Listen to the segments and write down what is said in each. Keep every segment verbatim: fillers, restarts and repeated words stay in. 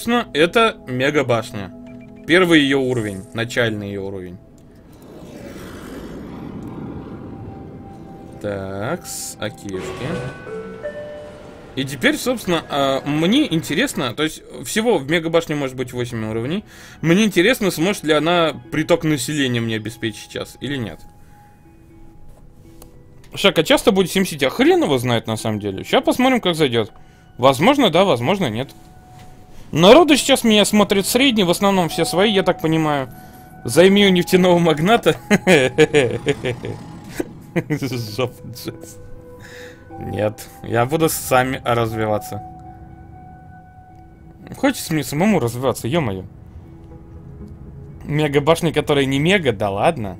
собственно, это мега-башня. Первый ее уровень, начальный ее уровень. Так, с окешки. И теперь, собственно, мне интересно, то есть всего в мегабашне может быть восемь уровней. Мне интересно, сможет ли она приток населения мне обеспечить сейчас или нет. Шак, а часто будет симсити? А хрен его знает на самом деле. Сейчас посмотрим, как зайдет. Возможно, да, возможно, нет. Народу сейчас меня смотрит средний, в основном все свои, я так понимаю. Займи у нефтяного магната. Жопа, Джесс. Нет, я буду сами развиваться. Хочется мне самому развиваться, ё-моё. Мега-башни, которая не мега, да ладно.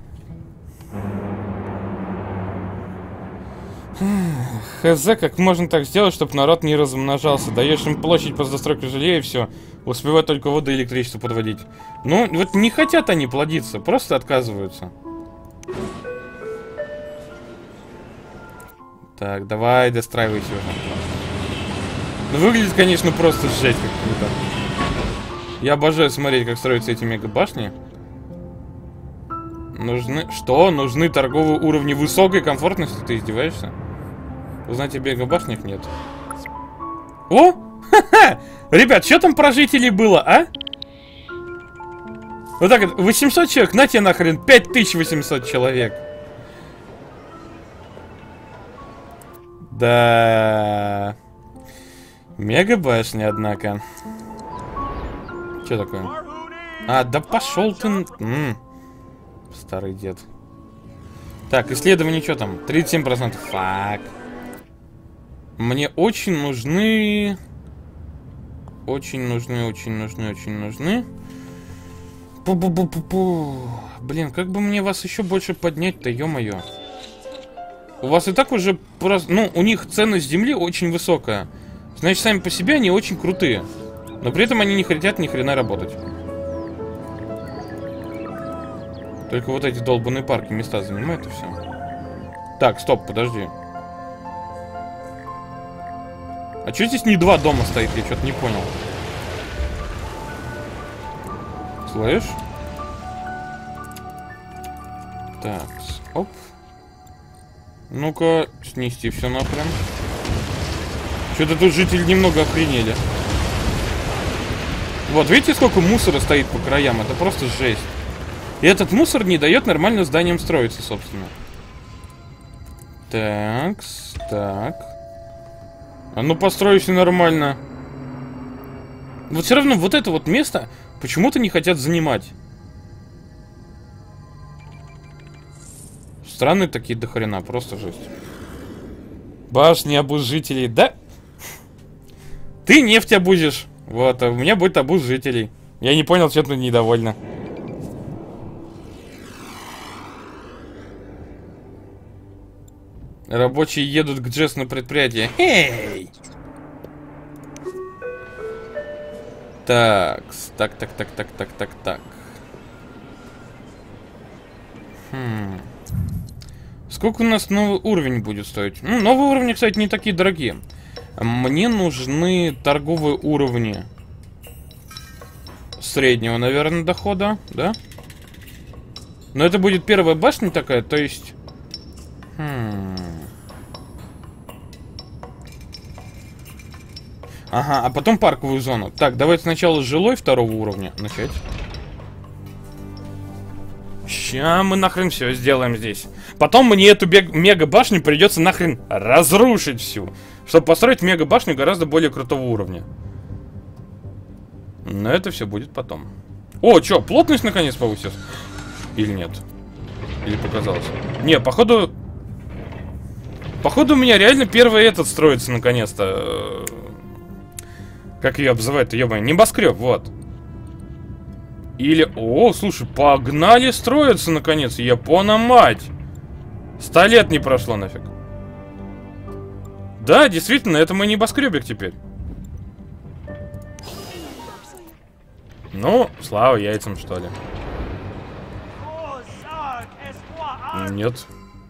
Хз, как можно так сделать, чтобы народ не размножался? Даешь им площадь по застройке жилья и все. Успевают только воду и электричество подводить. Ну, вот не хотят они плодиться, просто отказываются. Так, давай, достраивайся уже. Ну, выглядит, конечно, просто жесть как круто. Я обожаю смотреть, как строятся эти мега-башни. Нужны... Что? Нужны торговые уровни высокой комфортности? Ты издеваешься? Узнать о мега-башнях нет. О! Ха-ха! Ребят, что там про жителей было, а? Вот так вот, восемьсот человек, на тебе нахрен, пять тысяч восемьсот человек. Да. Мега-башня, однако. Что такое? А, да пошел ты... М-м. Старый дед. Так, исследование, что там? тридцать семь процентов. Фак. Мне очень нужны... Очень нужны, очень нужны, очень нужны. Пу-пу-пу-пу-пу. Блин, как бы мне вас еще больше поднять-то, ё-моё. У вас и так уже... Ну, у них ценность земли очень высокая. Значит, сами по себе они очень крутые. Но при этом они не хотят ни хрена работать. Только вот эти долбаные парки места занимают и все. Так, стоп, подожди. А что здесь не два дома стоит? Я что-то не понял. Слышь? Так, оп. Ну-ка, снести все нахрен. Что-то тут жители немного охренели. Вот, видите, сколько мусора стоит по краям? Это просто жесть. И этот мусор не дает нормально зданиям строиться, собственно. Так, так. А ну постройся нормально. Вот все равно вот это вот место почему-то не хотят занимать. Странные такие до хрена, просто жесть. Башни обуз жителей, да? Ты нефть обузишь. Вот, а у меня будет обуз жителей. Я не понял, что ты недовольна. Рабочие едут к Джесс на предприятие. Эй! Так, так, так, так, так, так, так, так. Хм. Сколько у нас новый уровень будет стоить? Ну, новые уровни, кстати, не такие дорогие. Мне нужны торговые уровни среднего, наверное, дохода, да? Но это будет первая башня такая, то есть... Хм... Ага, а потом парковую зону. Так, давайте сначала жилой второго уровня начать. Ща мы нахрен все сделаем здесь. Потом мне эту мега-башню придется нахрен разрушить всю, чтобы построить мега-башню гораздо более крутого уровня. Но это все будет потом. О, чё, плотность наконец повысилась? Или нет? Или показалось? Не, походу... Походу у меня реально первый этот строится наконец-то. Как ее обзывают-то, ё-моё, небоскреб, вот. Или... О, слушай, погнали строиться наконец, Япона мать. Сто лет не прошло нафиг. Да, действительно, это мой небоскребик теперь. Ну, слава яйцам, что ли. Нет.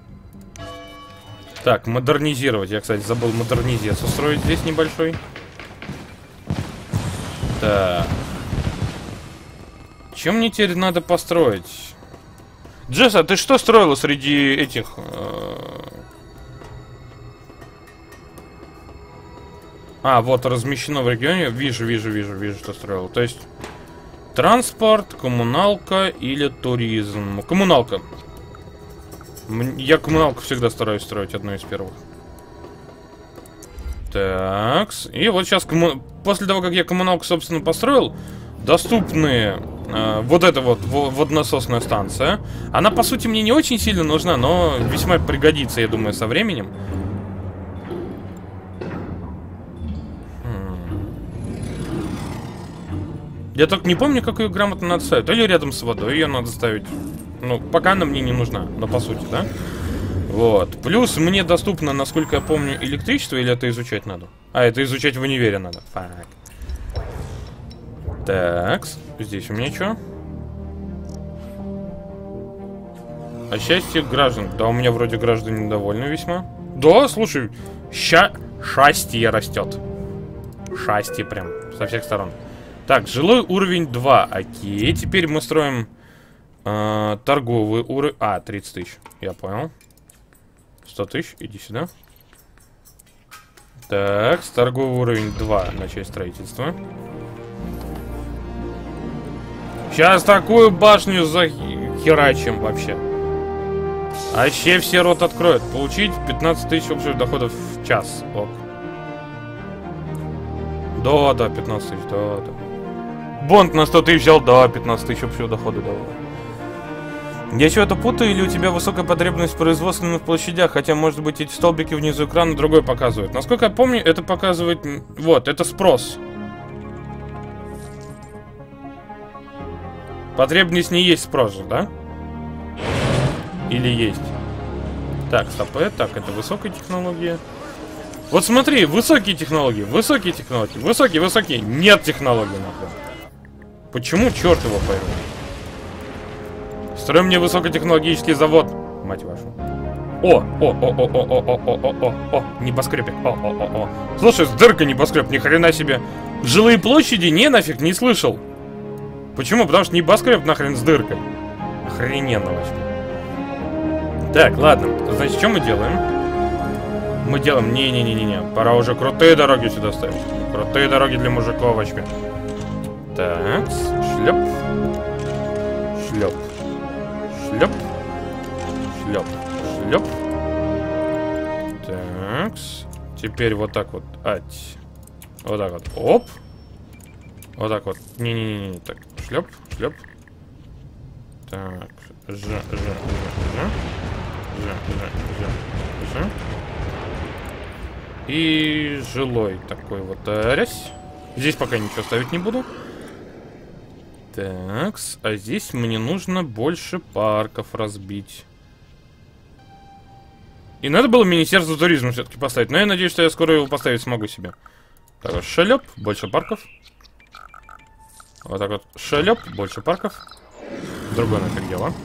Так, модернизировать. Я, кстати, забыл модернизацию строить здесь небольшой. Так. Чем мне теперь надо построить? Джесс, а ты что строила среди этих... А, вот размещено в регионе. Вижу, вижу, вижу, вижу, что строил. То есть транспорт, коммуналка или туризм. Коммуналка. Я коммуналку всегда стараюсь строить, одну из первых. Так. И вот сейчас, комму... после того, как я коммуналку, собственно, построил, доступны э, вот эта вот водонасосная станция. Она, по сути, мне не очень сильно нужна, но весьма пригодится, я думаю, со временем. Я только не помню, как ее грамотно надо ставить. Или рядом с водой ее надо ставить. Ну, пока она мне не нужна, но по сути, да? Вот. Плюс мне доступно, насколько я помню, электричество, или это изучать надо? А, это изучать в универе надо. Фак. Так, здесь у меня что? А счастье граждан. Да, у меня вроде граждане довольны весьма. Да, слушай, ща... счастье растет. Счастье прям, со всех сторон. Так, жилой уровень два. Окей, теперь мы строим э, торговый уровень. А, тридцать тысяч, я понял. сто тысяч, иди сюда. Так, торговый уровень два. Начать строительство. Сейчас такую башню захерачим вообще. Вообще все рот откроют. Получить пятнадцать тысяч общих доходов в час. Ок. Да, да, пятнадцать тысяч, да, да. Бонд на сто тысяч взял, да, пятнадцать тысяч общего дохода дал. Я что-то путаю, или у тебя высокая потребность в производственных площадях, хотя, может быть, эти столбики внизу экрана другой показывают. Насколько я помню, это показывает... Вот, это спрос. Потребность не есть спрос же, да? Или есть? Так, стоп, так, это высокая технология. Вот смотри, высокие технологии, высокие технологии, высокие, высокие. Нет технологий, нахуй. Почему, черт его поймет? Строй мне высокотехнологический завод, мать вашу. О, о, о, о, о, о, о, о, о, о, о, небоскребик. О, о, о, о. Слушай, с дыркой небоскреб, ни хрена себе. Жилые площади? Не, нафиг, не слышал. Почему? Потому что небоскреб нахрен с дыркой. Охрененно вообще. Так, ладно, значит, что мы делаем? Мы делаем... Не-не-не-не-не. Пора уже крутые дороги сюда ставить. Крутые дороги для мужиков вообще. Так, шлеп. Шлеп. Шлеп. Шлеп. Шлеп. Так. Теперь вот так вот. Ать. Вот так вот. Оп. Вот так вот. Не-не-не-не. Так. Шлеп. Шлеп. Так. Ж, ж, ж, ж. Ж, ж, ж, ж. И жилой такой вот рязь. Здесь пока ничего ставить не буду. Так, а здесь мне нужно больше парков разбить. И надо было министерство туризма все-таки поставить. Но я надеюсь, что я скоро его поставить смогу себе. Так вот, шалеп, больше парков. Вот так вот, шалеп, больше парков. Другое нафиг дело.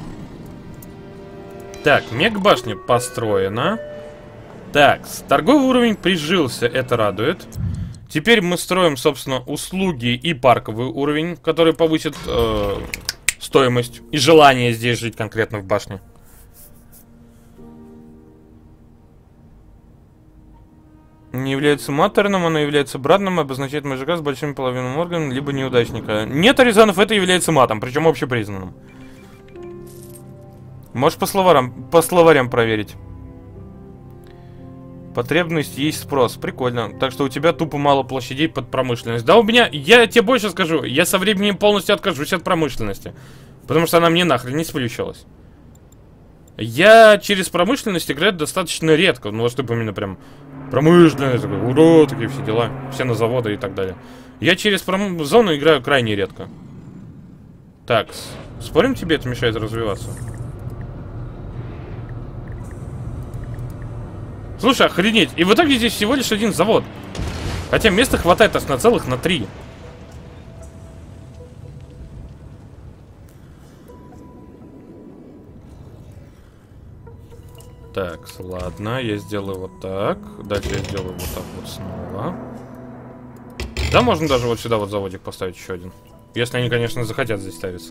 Так, мега-башня построена. Так, торговый уровень прижился, это радует. Теперь мы строим, собственно, услуги и парковый уровень, который повысит э, стоимость и желание здесь жить конкретно в башне. Не является матерным, оно является братным, обозначает мужика с большими половинными органами, либо неудачника. Нет, Аризанов, это является матом, причем общепризнанным. Можешь по словарям, по словарям проверить. Потребность есть спрос. Прикольно. Так что у тебя тупо мало площадей под промышленность. Да у меня, я тебе больше скажу, я со временем полностью откажусь от промышленности. Потому что она мне нахрен не сплющилась. Я через промышленность играю достаточно редко. Ну вот чтобы именно прям промышленность, такой, ура, такие все дела. Все на заводы и так далее. Я через пром... зону играю крайне редко. Так, спорим, тебе это мешает развиваться? Слушай, охренеть. И в итоге здесь всего лишь один завод. Хотя места хватает аж на целых на три. Так, ладно, я сделаю вот так. Дальше я сделаю вот так вот снова. Да, можно даже вот сюда вот заводик поставить еще один. Если они, конечно, захотят здесь ставиться.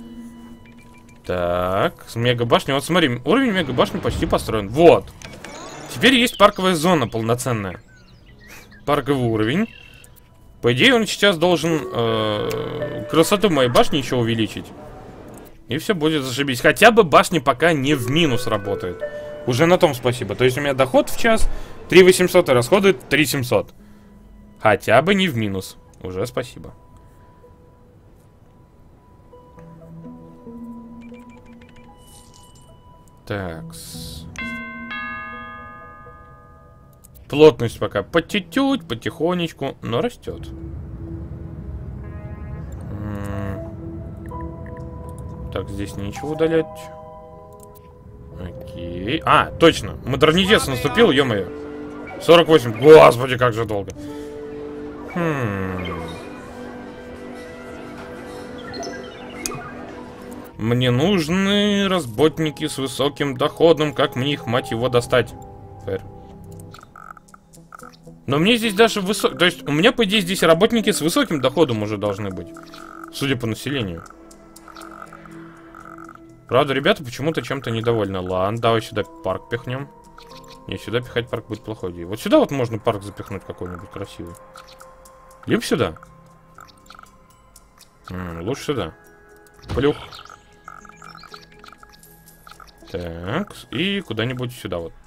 Так, с мегабашни. Вот смотри, уровень мегабашни почти построен. Вот. Теперь есть парковая зона полноценная. Парковый уровень. По идее, он сейчас должен э, красоту моей башни еще увеличить. И все будет зашибись. Хотя бы башня пока не в минус работает. Уже на том спасибо. То есть у меня доход в час три восемьсот, и расходы три семьсот. Хотя бы не в минус. Уже спасибо. Такс. Плотность пока по чуть-чуть, потихонечку, но растет. Так, здесь нечего удалять. Окей. А, точно. Модернизация наступил, ё-моё. сорок восемь. Господи, как же долго. Хм. Мне нужны работники с высоким доходом. Как мне их, мать его, достать? Фэр. Но мне здесь даже высокий... То есть у меня, по идее, здесь работники с высоким доходом уже должны быть. Судя по населению. Правда, ребята почему-то чем-то недовольны. Ладно, давай сюда парк пихнем. Не, сюда пихать парк будет плохой идеей. Вот сюда вот можно парк запихнуть какой-нибудь красивый. Либо сюда. М-м, лучше сюда. Плюх. Так, и куда-нибудь сюда вот.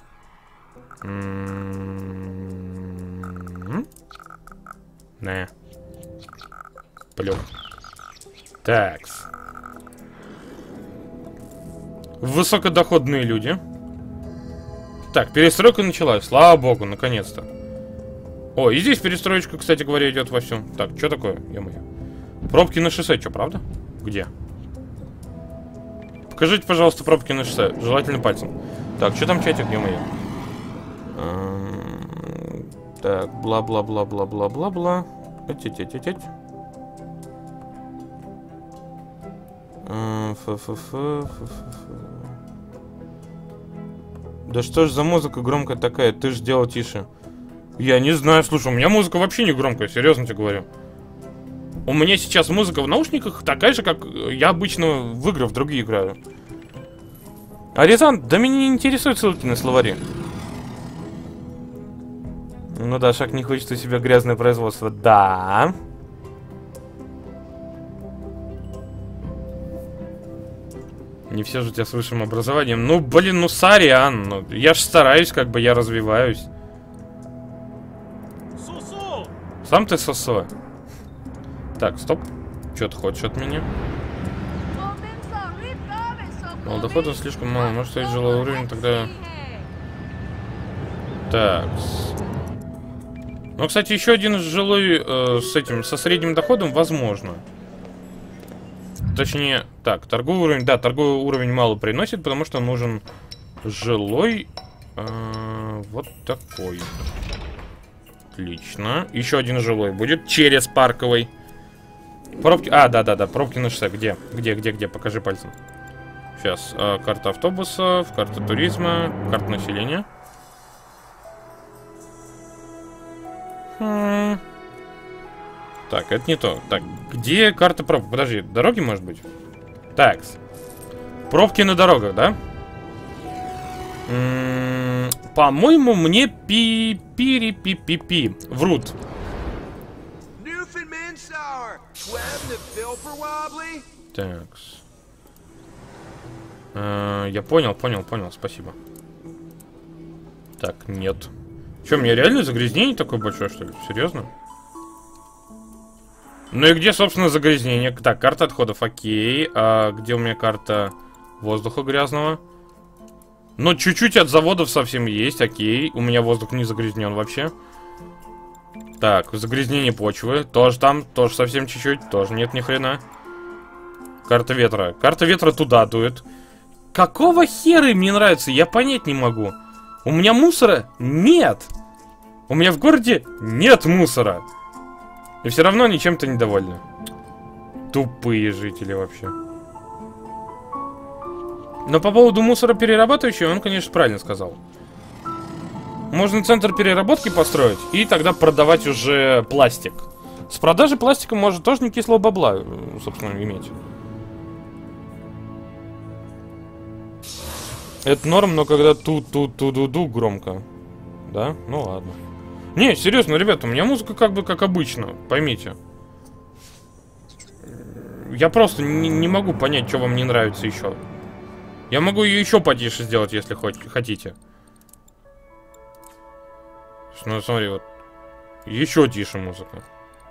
М-м-м. Не. Плюх. Такс. Высокодоходные люди. Так, перестройка началась. Слава богу, наконец-то. О, и здесь перестроечка, кстати говоря, идет вовсю. Так, что такое? Ё-моё. Пробки на шоссе, что, правда? Где? Покажите, пожалуйста, пробки на шоссе. Желательно пальцем. Так, что там чатик, ё-моё? Так, бла-бла-бла-бла-бла-бла-бла. Эть-эть-эть-эть. Да что ж за музыка громкая такая? Ты ж делал тише. Я не знаю, слушай, у меня музыка вообще не громкая, серьезно тебе говорю. У меня сейчас музыка в наушниках такая же, как я обычно в игры в другие играю. Аризан, да меня не интересуют ссылки на словари. Ну да, Шаг не хочет у себя грязное производство. Да. Не все же у тебя с высшим образованием. Ну, блин, ну, сорян. Ну, я ж стараюсь, как бы, я развиваюсь. Сосо! Сам ты сосо. Так, стоп. Что ты хочешь от меня? Мало дохода слишком мало. Может, стоит жилой уровень, тогда... Так. Ну, кстати, еще один жилой э, с этим, со средним доходом, возможно. Точнее, так, торговый уровень, да, торговый уровень мало приносит, потому что нужен жилой, э, вот такой. Отлично. Еще один жилой будет через парковый. Пробки, а, да-да-да, пробки на шоссе, где? Где, где, где, покажи пальцем. Сейчас, э, карта автобусов, карта туризма, карта населения. Хм. Так, это не то. Так, где карта пробок? Подожди, дороги, может быть? Так. Пробки на дорогах, да? По-моему, мне пи-пири-пи-пи-пи. Врут. Так. А, я понял, понял, понял, спасибо. Так, нет. Че, у меня реально загрязнение такое большое, что ли? Серьезно? Ну и где, собственно, загрязнение? Так, карта отходов, окей. А где у меня карта воздуха грязного? Ну, чуть-чуть от заводов совсем есть, окей. У меня воздух не загрязнен вообще. Так, загрязнение почвы. Тоже там, тоже совсем чуть-чуть. Тоже нет ни хрена. Карта ветра. Карта ветра туда дует. Какого хера им не нравится? Я понять не могу. У меня мусора нет. У меня в городе нет мусора. И все равно они чем-то недовольны. Тупые жители вообще. Но по поводу мусора перерабатывающего, он, конечно, правильно сказал. Можно центр переработки построить и тогда продавать уже пластик. С продажи пластика может тоже не кислого бабла, собственно, иметь. Это норм, но когда ту-ту-ту-ду-ду громко. Да? Ну ладно. Не, серьезно, ребята, у меня музыка как бы как обычно, поймите. Я просто не, не могу понять, что вам не нравится еще. Я могу ее еще потише сделать, если хоть хотите. Ну, смотри, вот. Еще тише музыка.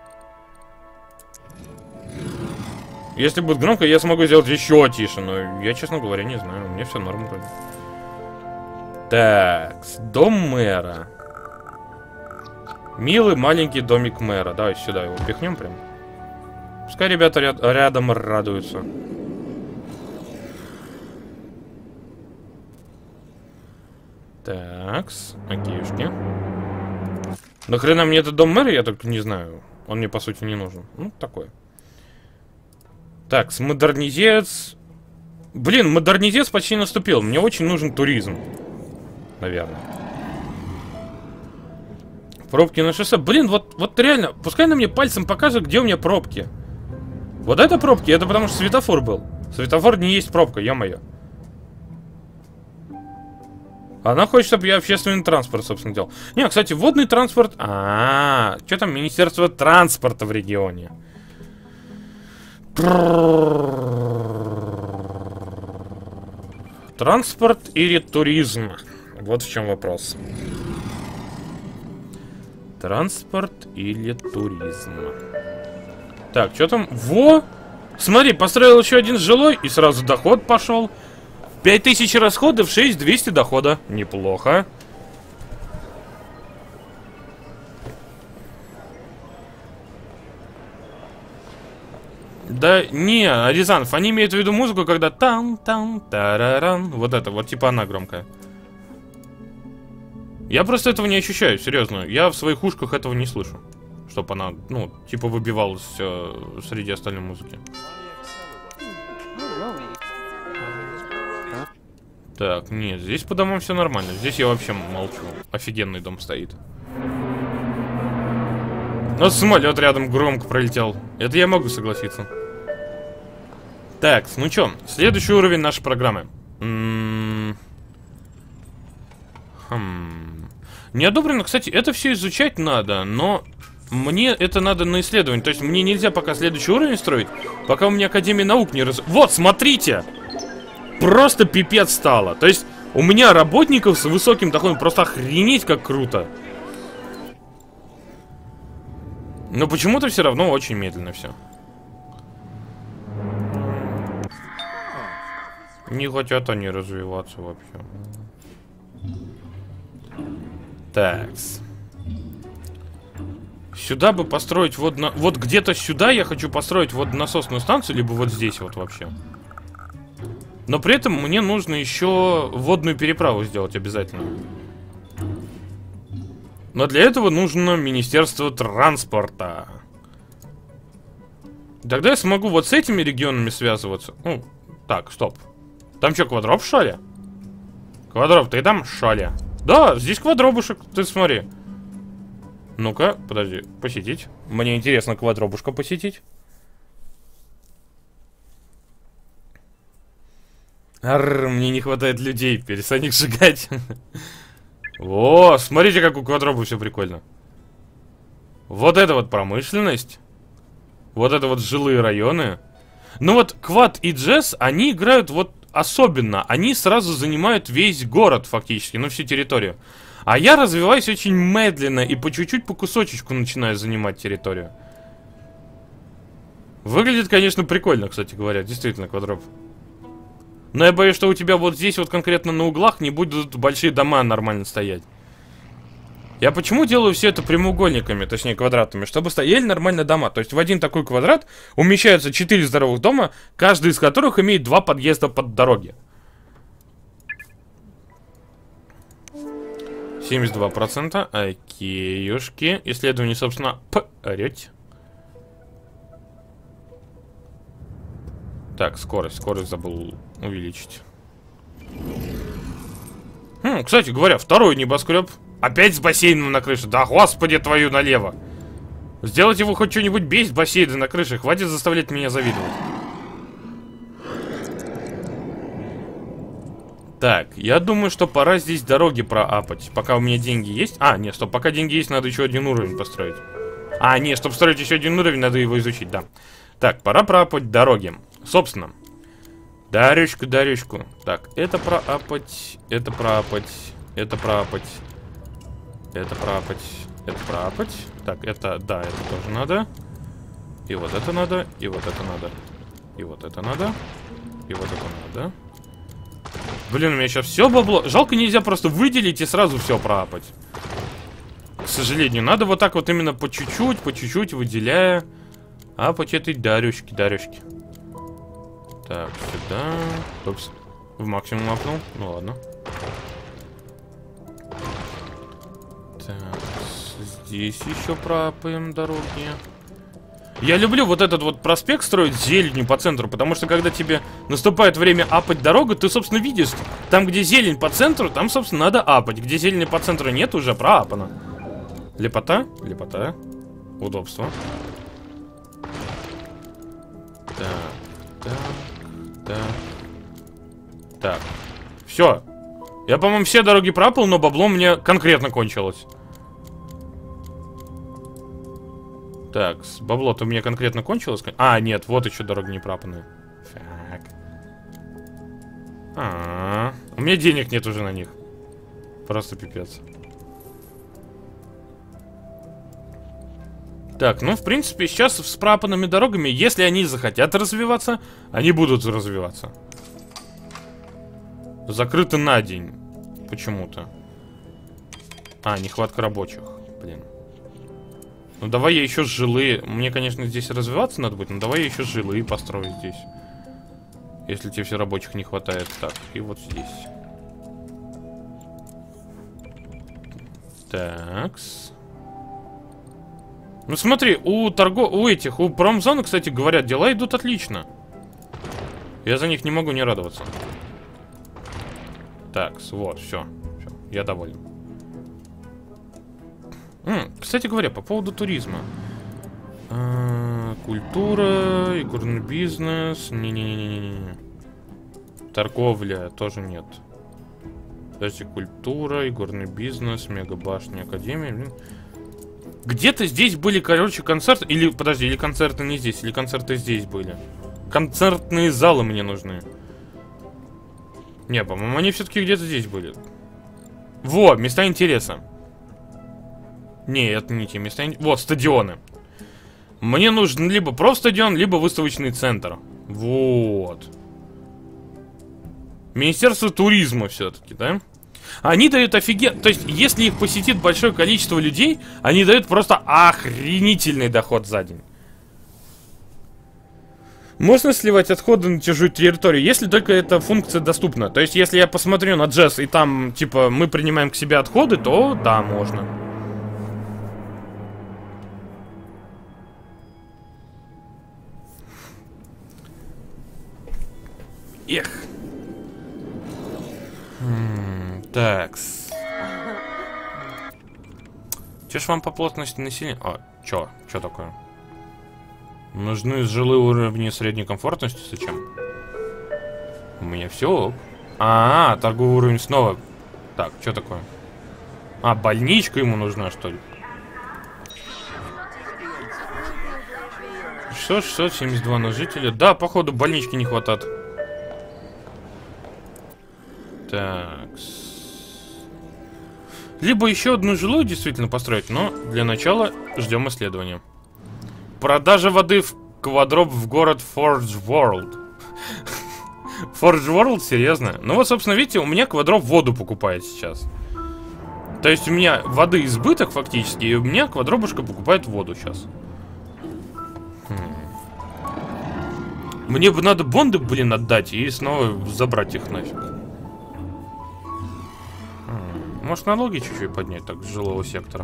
Если будет громко, я смогу сделать еще тише. Но я, честно говоря, не знаю. Мне все норм вроде. Так, дом мэра. Милый маленький домик мэра. Давай сюда его пихнем прям. Пускай ребята ряд, рядом радуются. Такс, окейшки. Нахрена мне этот дом мэра, я только не знаю. Он мне, по сути, не нужен. Ну, такой. Так, с модернизец. Блин, модернизец почти наступил. Мне очень нужен туризм. Наверное. Пробки на шоссе. Блин, вот, вот реально, пускай она мне пальцем покажет, где у меня пробки. Вот это пробки, это потому что светофор был. Светофор не есть пробка, ё-моё. Она хочет, чтобы я общественный транспорт, собственно, делал. Не, кстати, водный транспорт... А, -а, -а что там Министерство транспорта в регионе? Транспорт или туризм? Вот в чем вопрос. Транспорт или туризм? Так, что там? Во! Смотри, построил еще один жилой, и сразу доход пошел. пять тысяч расходов, шесть тысяч двести дохода. Неплохо. Да не, Рязанов, они имеют в виду музыку, когда там-там-тараран. Вот это, вот типа она громкая. Я просто этого не ощущаю, серьезно. Я в своих ушках этого не слышу. Чтоб она, ну, типа выбивалась э, среди остальной музыки. Так, нет, здесь по домам все нормально. Здесь я вообще молчу. Офигенный дом стоит. Но самолет рядом громко пролетел. Это я могу согласиться. Так, ну чё, следующий уровень нашей программы. М-м-м. Хм. Не одобрено, кстати, это все изучать надо, но мне это надо на исследование. То есть мне нельзя пока следующий уровень строить, пока у меня Академия наук не раз... Вот, смотрите! Просто пипец стало. То есть у меня работников с высоким доходом просто охренеть как круто. Но почему-то все равно очень медленно все. Не хотят они развиваться вообще. Такс. Сюда бы построить водно... Вот где-то сюда я хочу построить водонасосную станцию, либо вот здесь вот вообще. Но при этом мне нужно еще водную переправу сделать обязательно. Но для этого нужно Министерство транспорта. Тогда я смогу вот с этими регионами связываться. Ну, так, стоп. Там что, квадроп, что ли? Квадроп, ты там, что ли? Да, здесь квадробушек, ты смотри. Ну-ка, подожди, посетить. Мне интересно квадробушка посетить. Арр, мне не хватает людей, перестань их сжигать. О, смотрите, как у квадроба все прикольно. Вот это вот промышленность. Вот это вот жилые районы. Ну вот Квад и Джесс, они играют вот особенно. Они сразу занимают весь город фактически, ну всю территорию. А я развиваюсь очень медленно и по чуть-чуть, по кусочечку начинаю занимать территорию. Выглядит, конечно, прикольно, кстати говоря, действительно, квадроп. Но я боюсь, что у тебя вот здесь вот конкретно на углах не будут большие дома нормально стоять. Я почему делаю все это прямоугольниками, точнее квадратами? Чтобы стояли нормально дома. То есть в один такой квадрат умещаются четыре здоровых дома, каждый из которых имеет два подъезда под дороги. семьдесят два процента. Окейушки. Исследование, собственно, пореть. Так, скорость. Скорость забыл увеличить. Хм, кстати говоря, второй небоскреб. Опять с бассейном на крыше. Да господи твою налево. Сделать его хоть что-нибудь, бесит бассейны на крыше. Хватит заставлять меня завидовать. Так, я думаю, что пора здесь дороги проапать. Пока у меня деньги есть. А, нет, стоп, пока деньги есть, надо еще один уровень построить. А, нет, чтобы строить еще один уровень, надо его изучить, да. Так, пора проапать дороги. Собственно. Дорожку, дорожку. Так, это проапать, это проапать, это проапать, это проапать, это проапать. Так, это, да, это тоже надо. И вот это надо, и вот это надо. И вот это надо. И вот это надо. Блин, у меня сейчас все бабло. Жалко, нельзя просто выделить и сразу все проапать. К сожалению, надо вот так вот именно по чуть-чуть, по чуть-чуть выделяя. Апать этой дорожки, дорожки. Так, сюда. Упс. В максимум апнул. Ну ладно. Так, здесь еще проапаем дороги. Я люблю вот этот вот проспект строить зеленью по центру, потому что когда тебе наступает время апать дорогу, ты, собственно, видишь, там, где зелень по центру, там, собственно, надо апать. Где зелени по центру нет, уже проапано. Лепота? Лепота. Удобство. Так, так, так. Так. Все. Я, по-моему, все дороги проапал, но бабло мне конкретно кончилось. Так, бабло-то у меня конкретно кончилось. А, нет, вот еще дороги не пропанные. Так. А, -а, -а. У меня денег нет уже на них. Просто пипец. Так, ну, в принципе, сейчас с пропанными дорогами, если они захотят развиваться, они будут развиваться. Закрыто на день. Почему-то. А, нехватка рабочих. Блин. Ну давай я еще жилые. Мне, конечно, здесь развиваться надо будет, но давай я еще жилые построю здесь. Если тебе все рабочих не хватает. Так, и вот здесь. Такс. Ну смотри, у торго... у этих, у промзоны, кстати, говорят, дела идут отлично. Я за них не могу не радоваться. Такс, вот, все. Все, я доволен. М, кстати говоря, по поводу туризма. А, культура, игорный бизнес. Не-не-не-не-не. Торговля тоже нет. Подожди, культура, игорный бизнес, мегабашня, академия. Блин. Где-то здесь были, короче, концерты. Или, подожди, или концерты не здесь, или концерты здесь были. Концертные залы мне нужны. Не, по-моему, они все-таки где-то здесь были. Во, места интереса. Не, это не те места. Вот, стадионы. Мне нужен либо просто стадион, либо выставочный центр. Вот. Министерство туризма все-таки, да? Они дают офигенно... То есть, если их посетит большое количество людей, они дают просто охренительный доход за день. Можно сливать отходы на чужую территорию, если только эта функция доступна. То есть, если я посмотрю на джесс, и там, типа, мы принимаем к себе отходы, то да, можно. Эх. Такс. Че ж вам по плотности населения? А, чё? Чё такое? Нужны жилые уровни средней комфортности? Зачем? У меня все. А, -а, -а торговый уровень снова. Так, что такое? А, больничка ему нужна, что ли? шестьсот шестьсот семьдесят два на жителя. Да, походу, больнички не хватает. Так. Либо еще одну жилую действительно построить, но для начала ждем исследования. Продажа воды в квадроп в город Forge World. Forge World? Серьезно? Ну вот, собственно, видите, у меня квадроп воду покупает сейчас. То есть у меня воды избыток фактически, и у меня квадробушка покупает воду сейчас. Хм. Мне бы надо бонды, блин, отдать и снова забрать их нафиг. Может, налоги чуть-чуть поднять, так, с жилого сектора?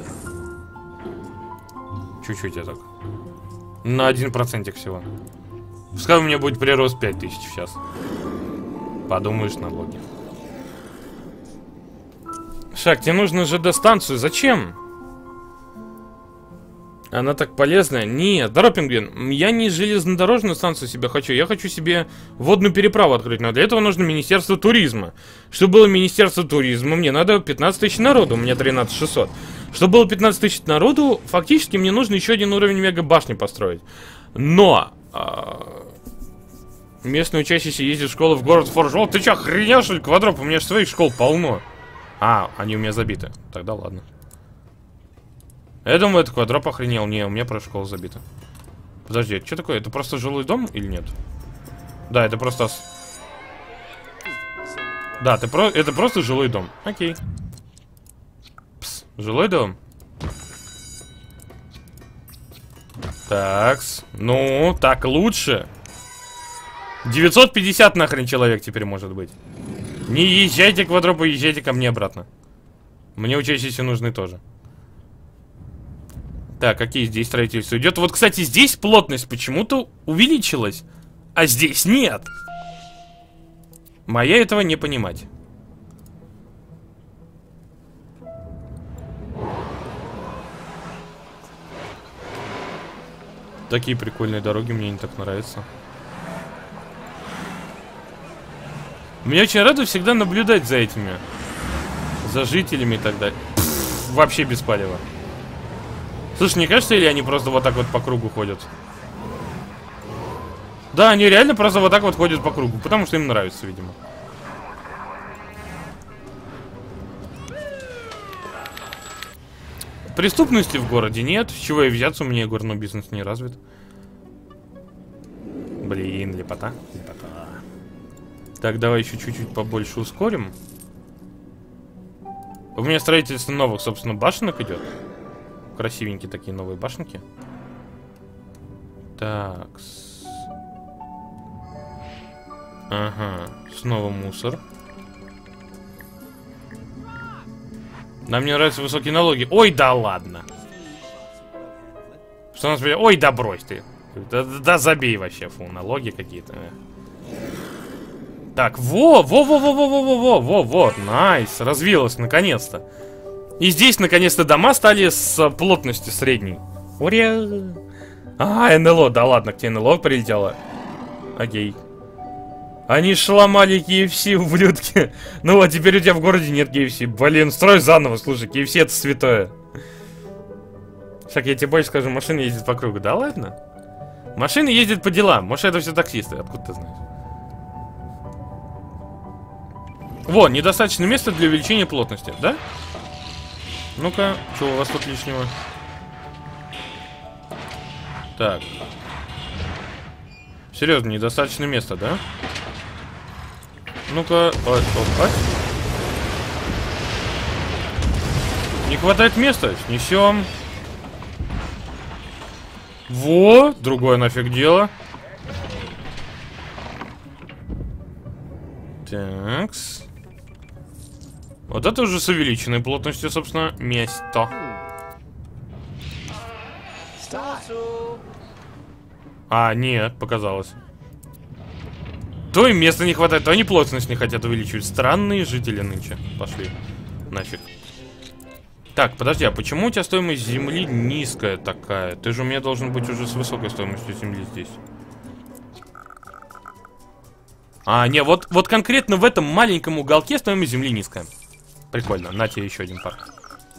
Чуть-чуть я так. На один процентик всего. Пускай у меня будет прирост пять тысяч сейчас. Подумаешь, налоги. Шаг, тебе нужно ЖД-станцию. Зачем? Она так полезная? Нет, здорово, пингвин. Я не железнодорожную станцию себе хочу. Я хочу себе водную переправу открыть. Но для этого нужно Министерство туризма. Чтобы было Министерство туризма, мне надо пятнадцать тысяч народу. У меня тринадцать тысяч шестьсот. Чтобы было пятнадцать тысяч народу, фактически мне нужно еще один уровень мега-башни построить. Но... А... Местные учащиеся ездят в школу в город Форжол. Ты че, охренел, что ли, Квадроп? У меня же своих школ полно. А, они у меня забиты. Тогда ладно. Я думаю, это Квадроп охренел. Не, у меня просто школа забита. Подожди, это что такое? Это просто жилой дом или нет? Да, это просто... Да, это, про... это просто жилой дом. Окей. Пс, жилой дом. Такс. Ну, так лучше. девятьсот пятьдесят нахрен человек теперь может быть. Не езжайте, Квадропу, езжайте ко мне обратно. Мне учащиеся нужны тоже. Так, какие здесь строительства идет? Вот, кстати, здесь плотность почему-то увеличилась, а здесь нет. Моя этого не понимать. Такие прикольные дороги мне не так нравятся. Мне очень рада всегда наблюдать за этими, за жителями и так далее. Пфф, вообще без палева. Слушай, не кажется, или они просто вот так вот по кругу ходят? Да, они реально просто вот так вот ходят по кругу, потому что им нравится, видимо. Преступности в городе нет. С чего и взяться, у меня горный бизнес не развит. Блин, лепота, лепота. Так, давай еще чуть-чуть побольше ускорим. У меня строительство новых, собственно, башенок идет. Красивенькие такие новые башенки. Так. Ага, снова мусор. Нам не нравятся высокие налоги. Ой, да ладно. Что у нас... Ой, да брось ты. Да, да забей вообще, фу, налоги какие-то. Так, во, во, во, во, во, во, во, во, во, вот, найс, развилось наконец-то. И здесь наконец-то дома стали с плотностью средней. Ура! А, эн эл о, да ладно, к тебе эн эл о прилетело. Окей. Они ж ломали кей эф си, ублюдки. Ну вот, теперь у тебя в городе нет кей эф си. Блин, строй заново, слушай, кей эф си это святое. Так, я тебе больше скажу, машины ездят по кругу. Да ладно? Машины ездят по делам. Может, это все таксисты, откуда ты знаешь? Во, недостаточно места для увеличения плотности, да? Ну-ка, что у вас тут лишнего? Так. Серьезно, недостаточно места, да? Ну-ка, не хватает места, снесем. Во, другое нафиг дело. Такс. Вот это уже с увеличенной плотностью, собственно, место. А, нет, показалось. То им места не хватает, то они плотность не хотят увеличивать. Странные жители нынче. Пошли. Нафиг. Так, подожди, а почему у тебя стоимость земли низкая такая? Ты же у меня должен быть уже с высокой стоимостью земли здесь. А, не, вот, вот конкретно в этом маленьком уголке стоимость земли низкая. Прикольно, на тебе еще один парк.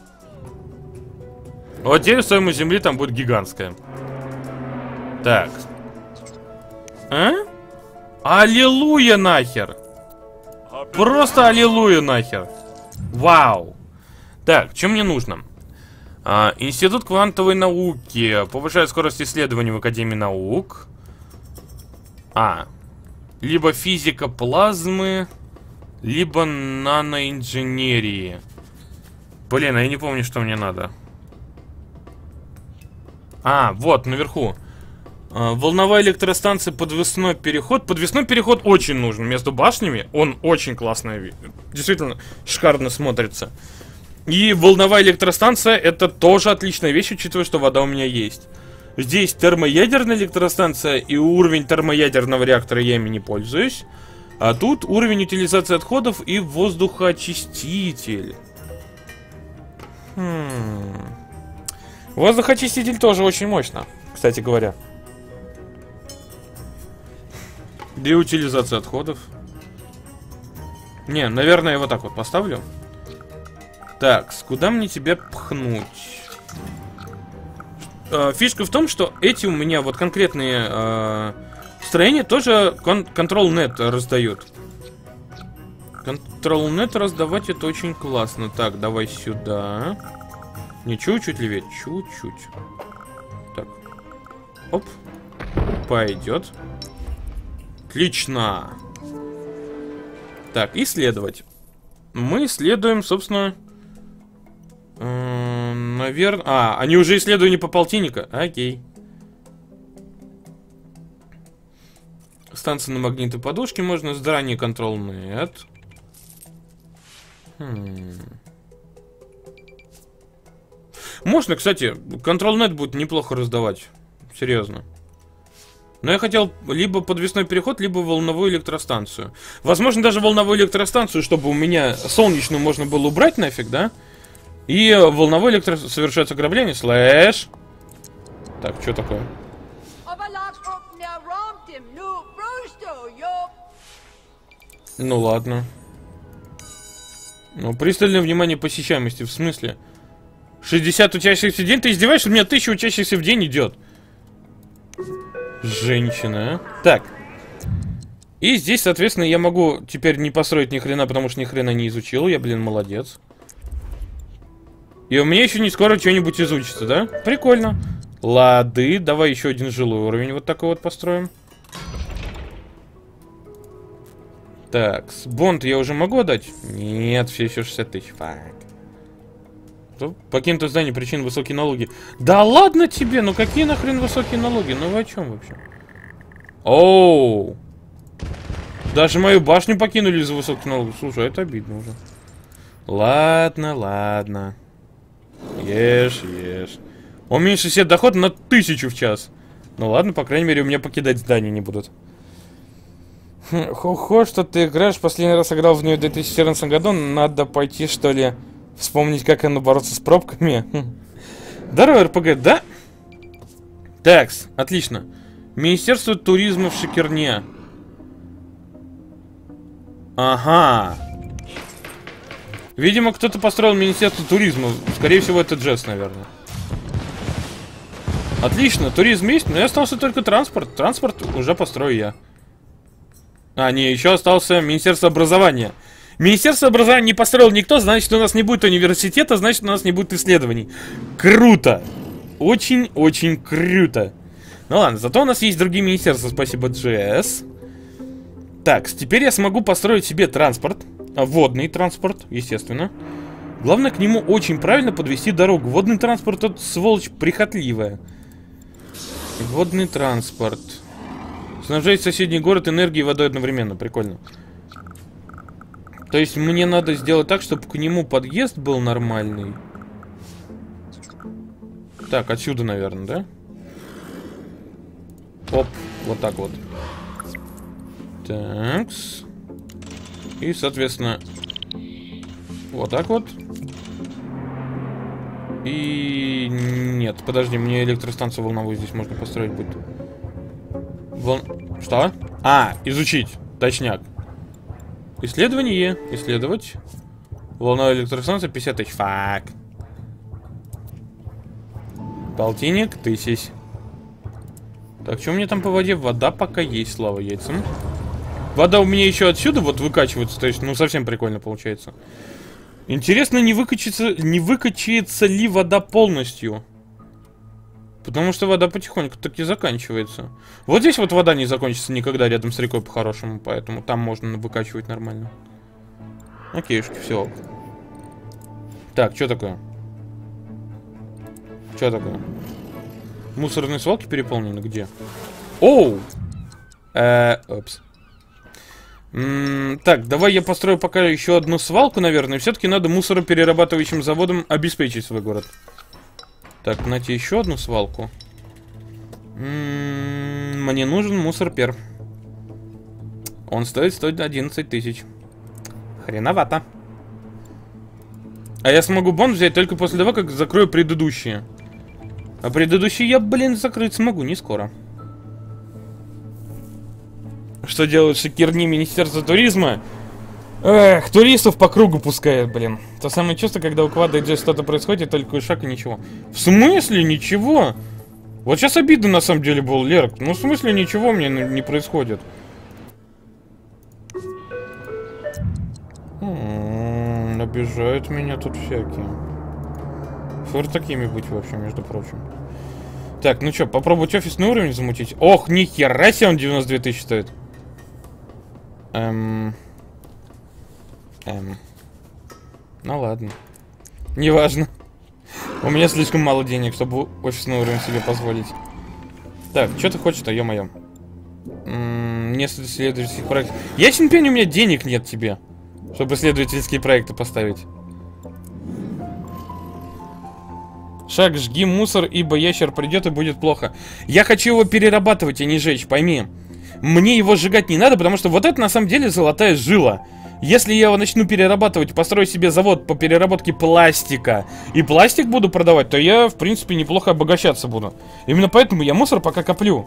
Вот теперь стоимость земли там будет гигантская. Так. А? Аллилуйя нахер. Просто аллилуйя нахер. Вау. Так, что мне нужно? А, Институт квантовой науки. Повышает скорость исследований в Академии наук. А. Либо физика плазмы, либо наноинженерии. Блин, а я не помню, что мне надо. А, вот, наверху. А, волновая электростанция, подвесной переход. Подвесной переход очень нужен между башнями. Он очень классный. Действительно, шикарно смотрится. И волновая электростанция, это тоже отличная вещь, учитывая, что вода у меня есть. Здесь термоядерная электростанция, и уровень термоядерного реактора я ими не пользуюсь. А тут уровень утилизации отходов и воздухоочиститель. Хм. Воздухоочиститель тоже очень мощно, кстати говоря. Для утилизации отходов. Не, наверное, я вот так вот поставлю. Так, куда мне тебя пхнуть? Э, фишка в том, что эти у меня вот конкретные э, строения тоже кон Control-нет раздают. Control-нет раздавать это очень классно. Так, давай сюда. Не чуть-чуть левее, чуть-чуть. Так. Оп. Пойдет. Отлично. Так, исследовать. Мы исследуем, собственно... Э, наверное... А, они уже исследовали по полтинника. Окей. Станция на магниты подушки можно. Здание Control-нет. Хм... Можно, кстати, Control-нет будет неплохо раздавать. Серьезно. Но я хотел либо подвесной переход, либо волновую электростанцию. Возможно, даже волновую электростанцию, чтобы у меня солнечную можно было убрать нафиг, да? И волновой электро... совершать ограбление. Слэш. Так, что такое? Ну ладно. Ну, пристальное внимание посещаемости, в смысле? шестьдесят учащихся в день? Ты издеваешься? У меня тысяча учащихся в день идет. Женщина. Так. И здесь, соответственно, я могу теперь не построить ни хрена, потому что ни хрена не изучил. Я, блин, молодец. И у меня еще не скоро что-нибудь изучится, да? Прикольно. Лады, давай еще один жилой уровень вот такой вот построим. Так, бонд я уже могу отдать? Нет, все еще шестьдесят тысяч. Фак. Покинуто здание, причин высокие налоги. Да ладно тебе, ну какие нахрен высокие налоги? Ну вы о чем вообще? Оу. Даже мою башню покинули из-за высоких налогов. Слушай, это обидно уже. Ладно, ладно. Ешь, ешь. Уменьши себе доход на тысячу в час. Ну ладно, по крайней мере, у меня покидать здание не будут. Хо-хо, что ты играешь. Последний раз играл в нее в две тысячи четырнадцатом году. Надо пойти, что ли, вспомнить, как она бороться с пробками. Здорово, РПГ, да? Такс, отлично. Министерство туризма в Шикерне. Ага. Видимо, кто-то построил Министерство туризма. Скорее всего, это Джесс, наверное. Отлично, туризм есть, но и остался только транспорт. Транспорт уже построю я. А, не, еще остался Министерство образования. Министерство образования не построил никто, значит, у нас не будет университета, значит, у нас не будет исследований. Круто! Очень-очень круто. Ну ладно, зато у нас есть другие министерства, спасибо, Джесс. Так, теперь я смогу построить себе транспорт. Водный транспорт, естественно. Главное, к нему очень правильно подвести дорогу. Водный транспорт, это сволочь прихотливая. Водный транспорт. Снабжать соседний город энергией и водой одновременно. Прикольно. То есть мне надо сделать так, чтобы к нему подъезд был нормальный. Так, отсюда, наверное, да? Оп, вот так вот. Такс. И, соответственно, вот так вот. И... Нет, подожди, мне электростанцию волновую здесь можно построить будет. Вол... Что? А, изучить. Точняк. Исследование. Исследовать. Волновая электростанция пятьдесят тысяч. Фак. Полтинник тысяч. Так, что у меня там по воде? Вода пока есть, слава яйцам. Вода у меня еще отсюда вот выкачивается. То есть, ну, совсем прикольно получается. Интересно, не выкачается, не выкачается ли вода полностью? Потому что вода потихоньку таки заканчивается. Вот здесь вот вода не закончится никогда рядом с рекой по-хорошему. Поэтому там можно выкачивать нормально. Окейшки, все. Так, что такое? Что такое? Мусорные свалки переполнены. Где? Оу! Э, опс. М-м, так, давай я построю пока еще одну свалку, наверное. Все-таки надо мусороперерабатывающим заводом обеспечить свой город. Так, найти еще одну свалку. М-м, мне нужен мусорпер. Он стоит сто одиннадцать тысяч. Хреновато. А я смогу бонус взять только после того, как закрою предыдущие. А предыдущий я, блин, закрыть смогу не скоро. Что делают шикерни Министерства туризма? Эх, туристов по кругу пускает, блин. То самое чувство, когда у Квада и Джей что-то происходит, только у шаг и ничего. В смысле ничего? Вот сейчас обидно на самом деле был, Лерк. Ну в смысле ничего мне не происходит? М-м, обижают меня тут всякие. Фур такими быть вообще, между прочим. Так, ну что, попробовать офисный уровень замутить? Ох, нихера себе он девяносто две тысячи стоит. Эм... Эм... Ну ладно. Неважно. У меня слишком мало денег, чтобы офисный уровень себе позволить. Так, что ты хочешь-то, ё-моё? М-м, несколько исследовательских проектов. Ясен пень, у меня денег нет тебе, чтобы исследовательские проекты поставить. Шаг, жги мусор, ибо ящер придет и будет плохо. Я хочу его перерабатывать, а не жечь, пойми. Мне его сжигать не надо, потому что вот это на самом деле золотая жила. Если я его начну перерабатывать, построю себе завод по переработке пластика, и пластик буду продавать, то я, в принципе, неплохо обогащаться буду. Именно поэтому я мусор пока коплю.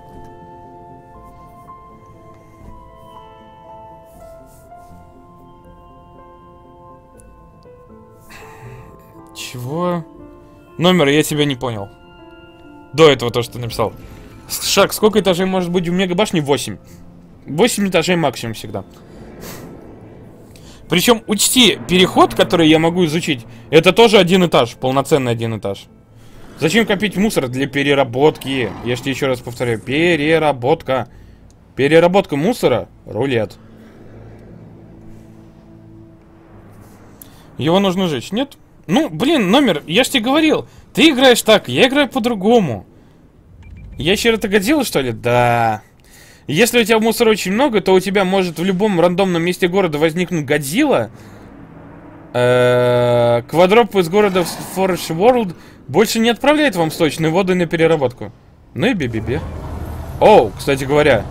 Чего? Номер, я тебя не понял. До этого то, что ты написал. Шаг, сколько этажей может быть в мегабашне? восемь. восемь этажей максимум всегда. Причем, учти, переход, который я могу изучить, это тоже один этаж, полноценный один этаж. Зачем копить мусор? Для переработки. Я же тебе еще раз повторяю. Переработка. Переработка мусора — рулет. Его нужно сжечь, нет? Ну, блин, номер, я ж тебе говорил. Ты играешь так, я играю по-другому. Ящера-то годила, что ли? Да. Если у тебя мусора очень много, то у тебя может в любом рандомном месте города возникнуть Годзилла. Квадроп из города Forest World больше не отправляет вам сточные воды на переработку. Ну и би-би-би. Оу, кстати говоря.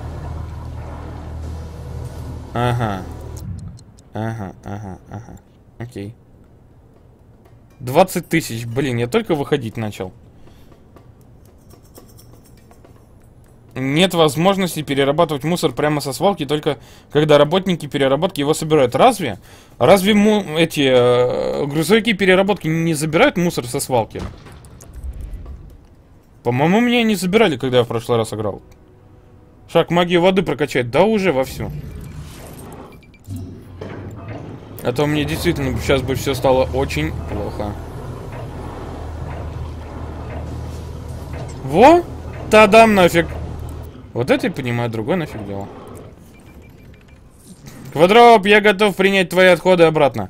Ага. Ага, ага, ага. Окей. двадцать тысяч, блин, я только выходить начал. Нет возможности перерабатывать мусор прямо со свалки, только когда работники переработки его собирают. Разве? Разве му эти э, грузовики переработки не забирают мусор со свалки? По-моему, меня не забирали, когда я в прошлый раз играл. Шаг, магию воды прокачать. Да уже вовсю. А то мне действительно сейчас бы все стало очень плохо. Во! Тадам нафиг! Вот это я понимаю, другое нафиг дело. Квадроп, я готов принять твои отходы обратно.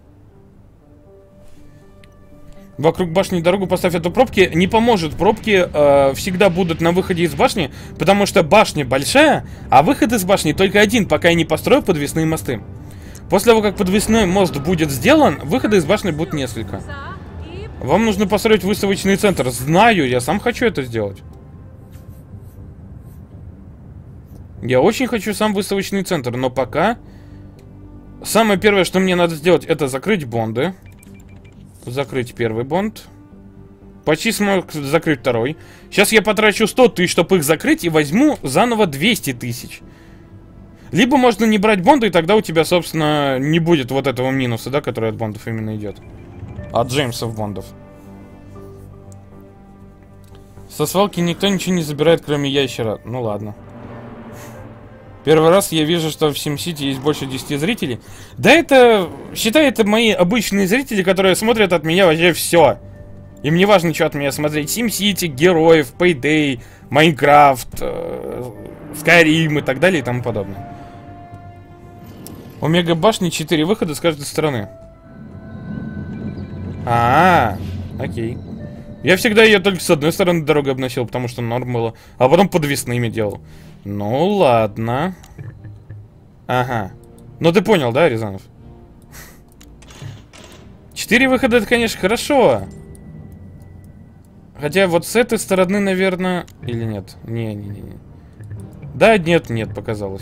Вокруг башни дорогу поставь, эту пробки. Не поможет, пробки э, всегда будут на выходе из башни, потому что башня большая, а выход из башни только один, пока я не построю подвесные мосты. После того, как подвесной мост будет сделан, выхода из башни будет несколько. Вам нужно построить выставочный центр. Знаю, я сам хочу это сделать. Я очень хочу сам выставочный центр, но пока... Самое первое, что мне надо сделать, это закрыть бонды. Закрыть первый бонд. Почти смог закрыть второй. Сейчас я потрачу сто тысяч, чтобы их закрыть, и возьму заново двести тысяч. Либо можно не брать бонды, и тогда у тебя, собственно, не будет вот этого минуса, да, который от бондов именно идет. От Джеймсов бондов. Со свалки никто ничего не забирает, кроме ящера. Ну ладно. Первый раз я вижу, что в SimCity есть больше десяти зрителей. Да это, считай, это мои обычные зрители, которые смотрят от меня вообще все. Им не важно, что от меня смотреть. SimCity, героев, Payday, Minecraft, Skyrim и так далее и тому подобное. У мегабашни четыре выхода с каждой стороны. А, -а, -а окей. Я всегда ее только с одной стороны дороги обносил, потому что норм было. А потом подвесными делал. Ну ладно. Ага. Ну ты понял, да, Рязанов? Четыре выхода, это, конечно, хорошо. Хотя вот с этой стороны, наверное... Или нет? Не-не-не. Да, нет, нет, показалось.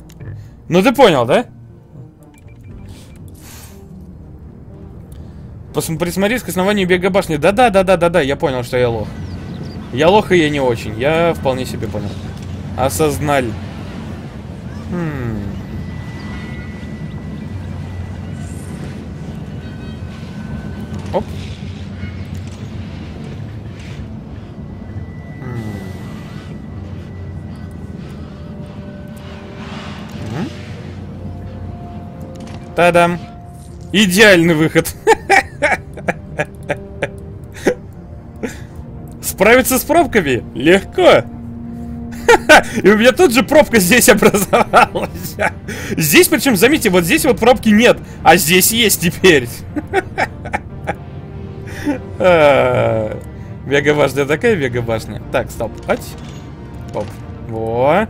Ну ты понял, да? Присмотреть к основанию бега башни. Да-да-да-да-да-да, я понял, что я лох. Я лох, и я не очень. Я вполне себе понял. Осознали. Хм. Оп. Хм. Та-дам. Идеальный выход. Справиться с пробками легко. И у меня тут же пробка здесь образовалась. Здесь, причем, заметьте, вот здесь вот пробки нет, а здесь есть теперь. Мега-башня такая мега-башня. Так, стоп. Оп. Во.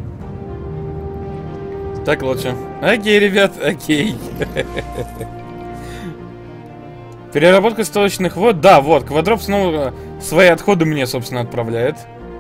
Так лучше. Окей, ребят, окей. Переработка столочных вод. Да, вот, Квадроп снова свои отходы мне, собственно, отправляет.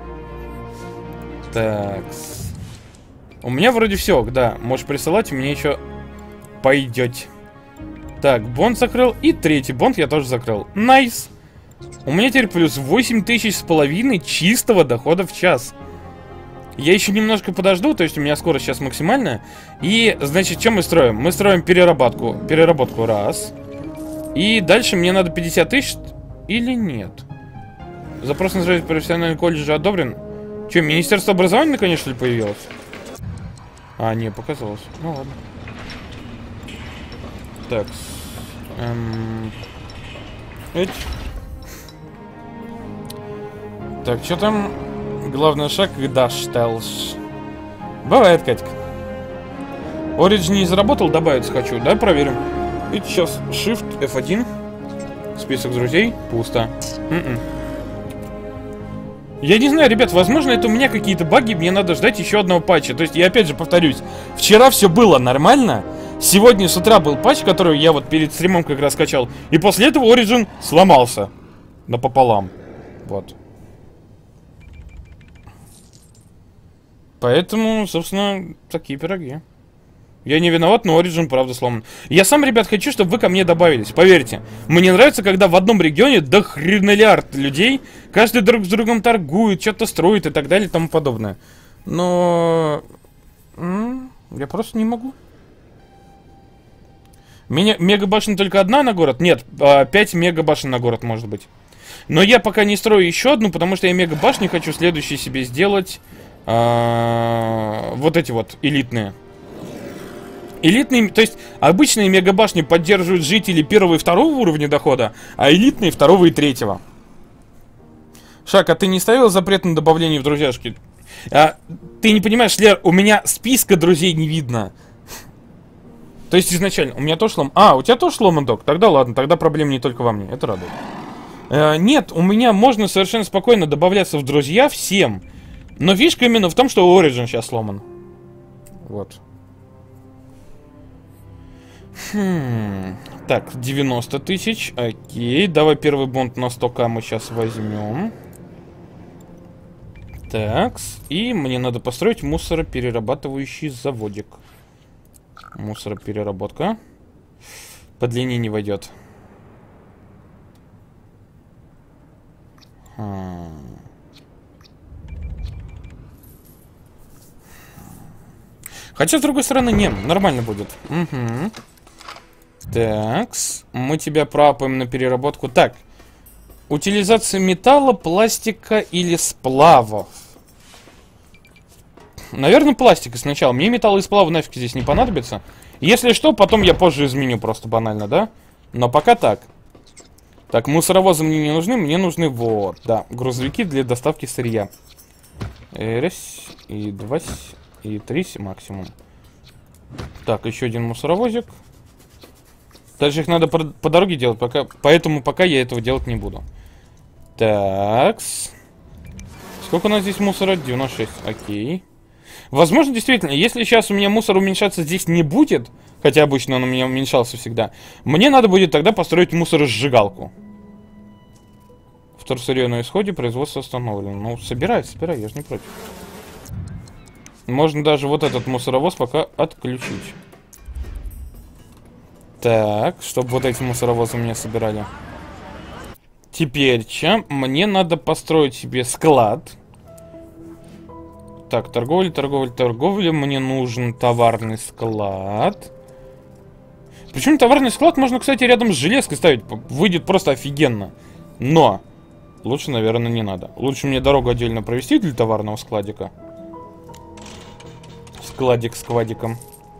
Так. У меня вроде все, да. Можешь присылать, мне еще пойдет. Так, бонд закрыл. И третий бонд я тоже закрыл. Найс. У меня теперь плюс восемь тысяч с половиной чистого дохода в час. Я еще немножко подожду, то есть у меня скорость сейчас максимальная. И, значит, что мы строим? Мы строим переработку. Переработку раз. И дальше мне надо пятьдесят тысяч или нет? Запрос на строительство профессионального колледжа одобрен. Че, Министерство образования наконец что ли появилось? А, не, показалось. Ну ладно. Так. Эм... Эть. Так, что там? Главный шаг и дашь, Телс. Бывает, Катька. Origin не заработал, добавиться хочу. Да, проверим. И сейчас Shift эф один. Список друзей. Пусто. М-м. Я не знаю, ребят, возможно, это у меня какие-то баги, мне надо ждать еще одного патча. То есть, я опять же повторюсь, вчера все было нормально. Сегодня с утра был патч, который я вот перед стримом как раз скачал. И после этого Origin сломался. Напополам. Вот. Поэтому, собственно, такие пироги. Я не виноват, но Origin правда сломан. Я сам, ребят, хочу, чтобы вы ко мне добавились. Поверьте, мне нравится, когда в одном регионе до хренолиард людей, каждый друг с другом торгует, что-то строит и так далее и тому подобное. Но... я просто не могу. Меня... Мега-башен только одна на город? Нет, пять мега-башен на город может быть. Но я пока не строю еще одну, потому что я мега-башни хочу следующие себе сделать. А... Вот эти вот элитные. Элитные, то есть обычные мегабашни поддерживают жители первого и второго уровня дохода, а элитные второго и третьего. Шак, а ты не ставил запрет на добавление в друзьяшки? А, ты не понимаешь, Лер, у меня списка друзей не видно. То есть изначально, у меня тоже слом... А, у тебя тоже сломан, док? Тогда ладно, тогда проблем не только во мне, это радует. А, нет, у меня можно совершенно спокойно добавляться в друзья всем. Но фишка именно в том, что Origin сейчас сломан. Вот. Хм. Так, девяносто тысяч. Окей, давай первый бонд на сто ка мы сейчас возьмем. Так, и мне надо построить мусороперерабатывающий заводик. Мусоропереработка. По длине не войдет. Хм. Хотя, с другой стороны, не, нормально будет. Угу. Такс, мы тебя проапаем на переработку. Так, утилизация металла, пластика или сплавов. Наверное, пластика сначала. Мне металл и сплавы нафиг здесь не понадобится. Если что, потом я позже изменю просто банально, да? Но пока так. Так, мусоровозы мне не нужны, мне нужны вот, да, грузовики для доставки сырья. Раз, и два, и три максимум. Так, еще один мусоровозик. Дальше их надо по, по дороге делать, пока, поэтому пока я этого делать не буду. Такс. Сколько у нас здесь мусора? девяносто шесть. Окей. Возможно, действительно, если сейчас у меня мусор уменьшаться здесь не будет, хотя обычно он у меня уменьшался всегда, мне надо будет тогда построить мусоросжигалку. Вторсырье на исходе, производство остановлено. Ну, собирай, собирай, я же не против. Можно даже вот этот мусоровоз пока отключить. Так, чтобы вот эти мусоровозы мне собирали. Теперь, чем мне надо построить себе склад. Так, торговля, торговля, торговля. Мне нужен товарный склад. Причем товарный склад можно, кстати, рядом с железкой ставить. Выйдет просто офигенно. Но лучше, наверное, не надо. Лучше мне дорогу отдельно провести для товарного складика. Складик с квадиком.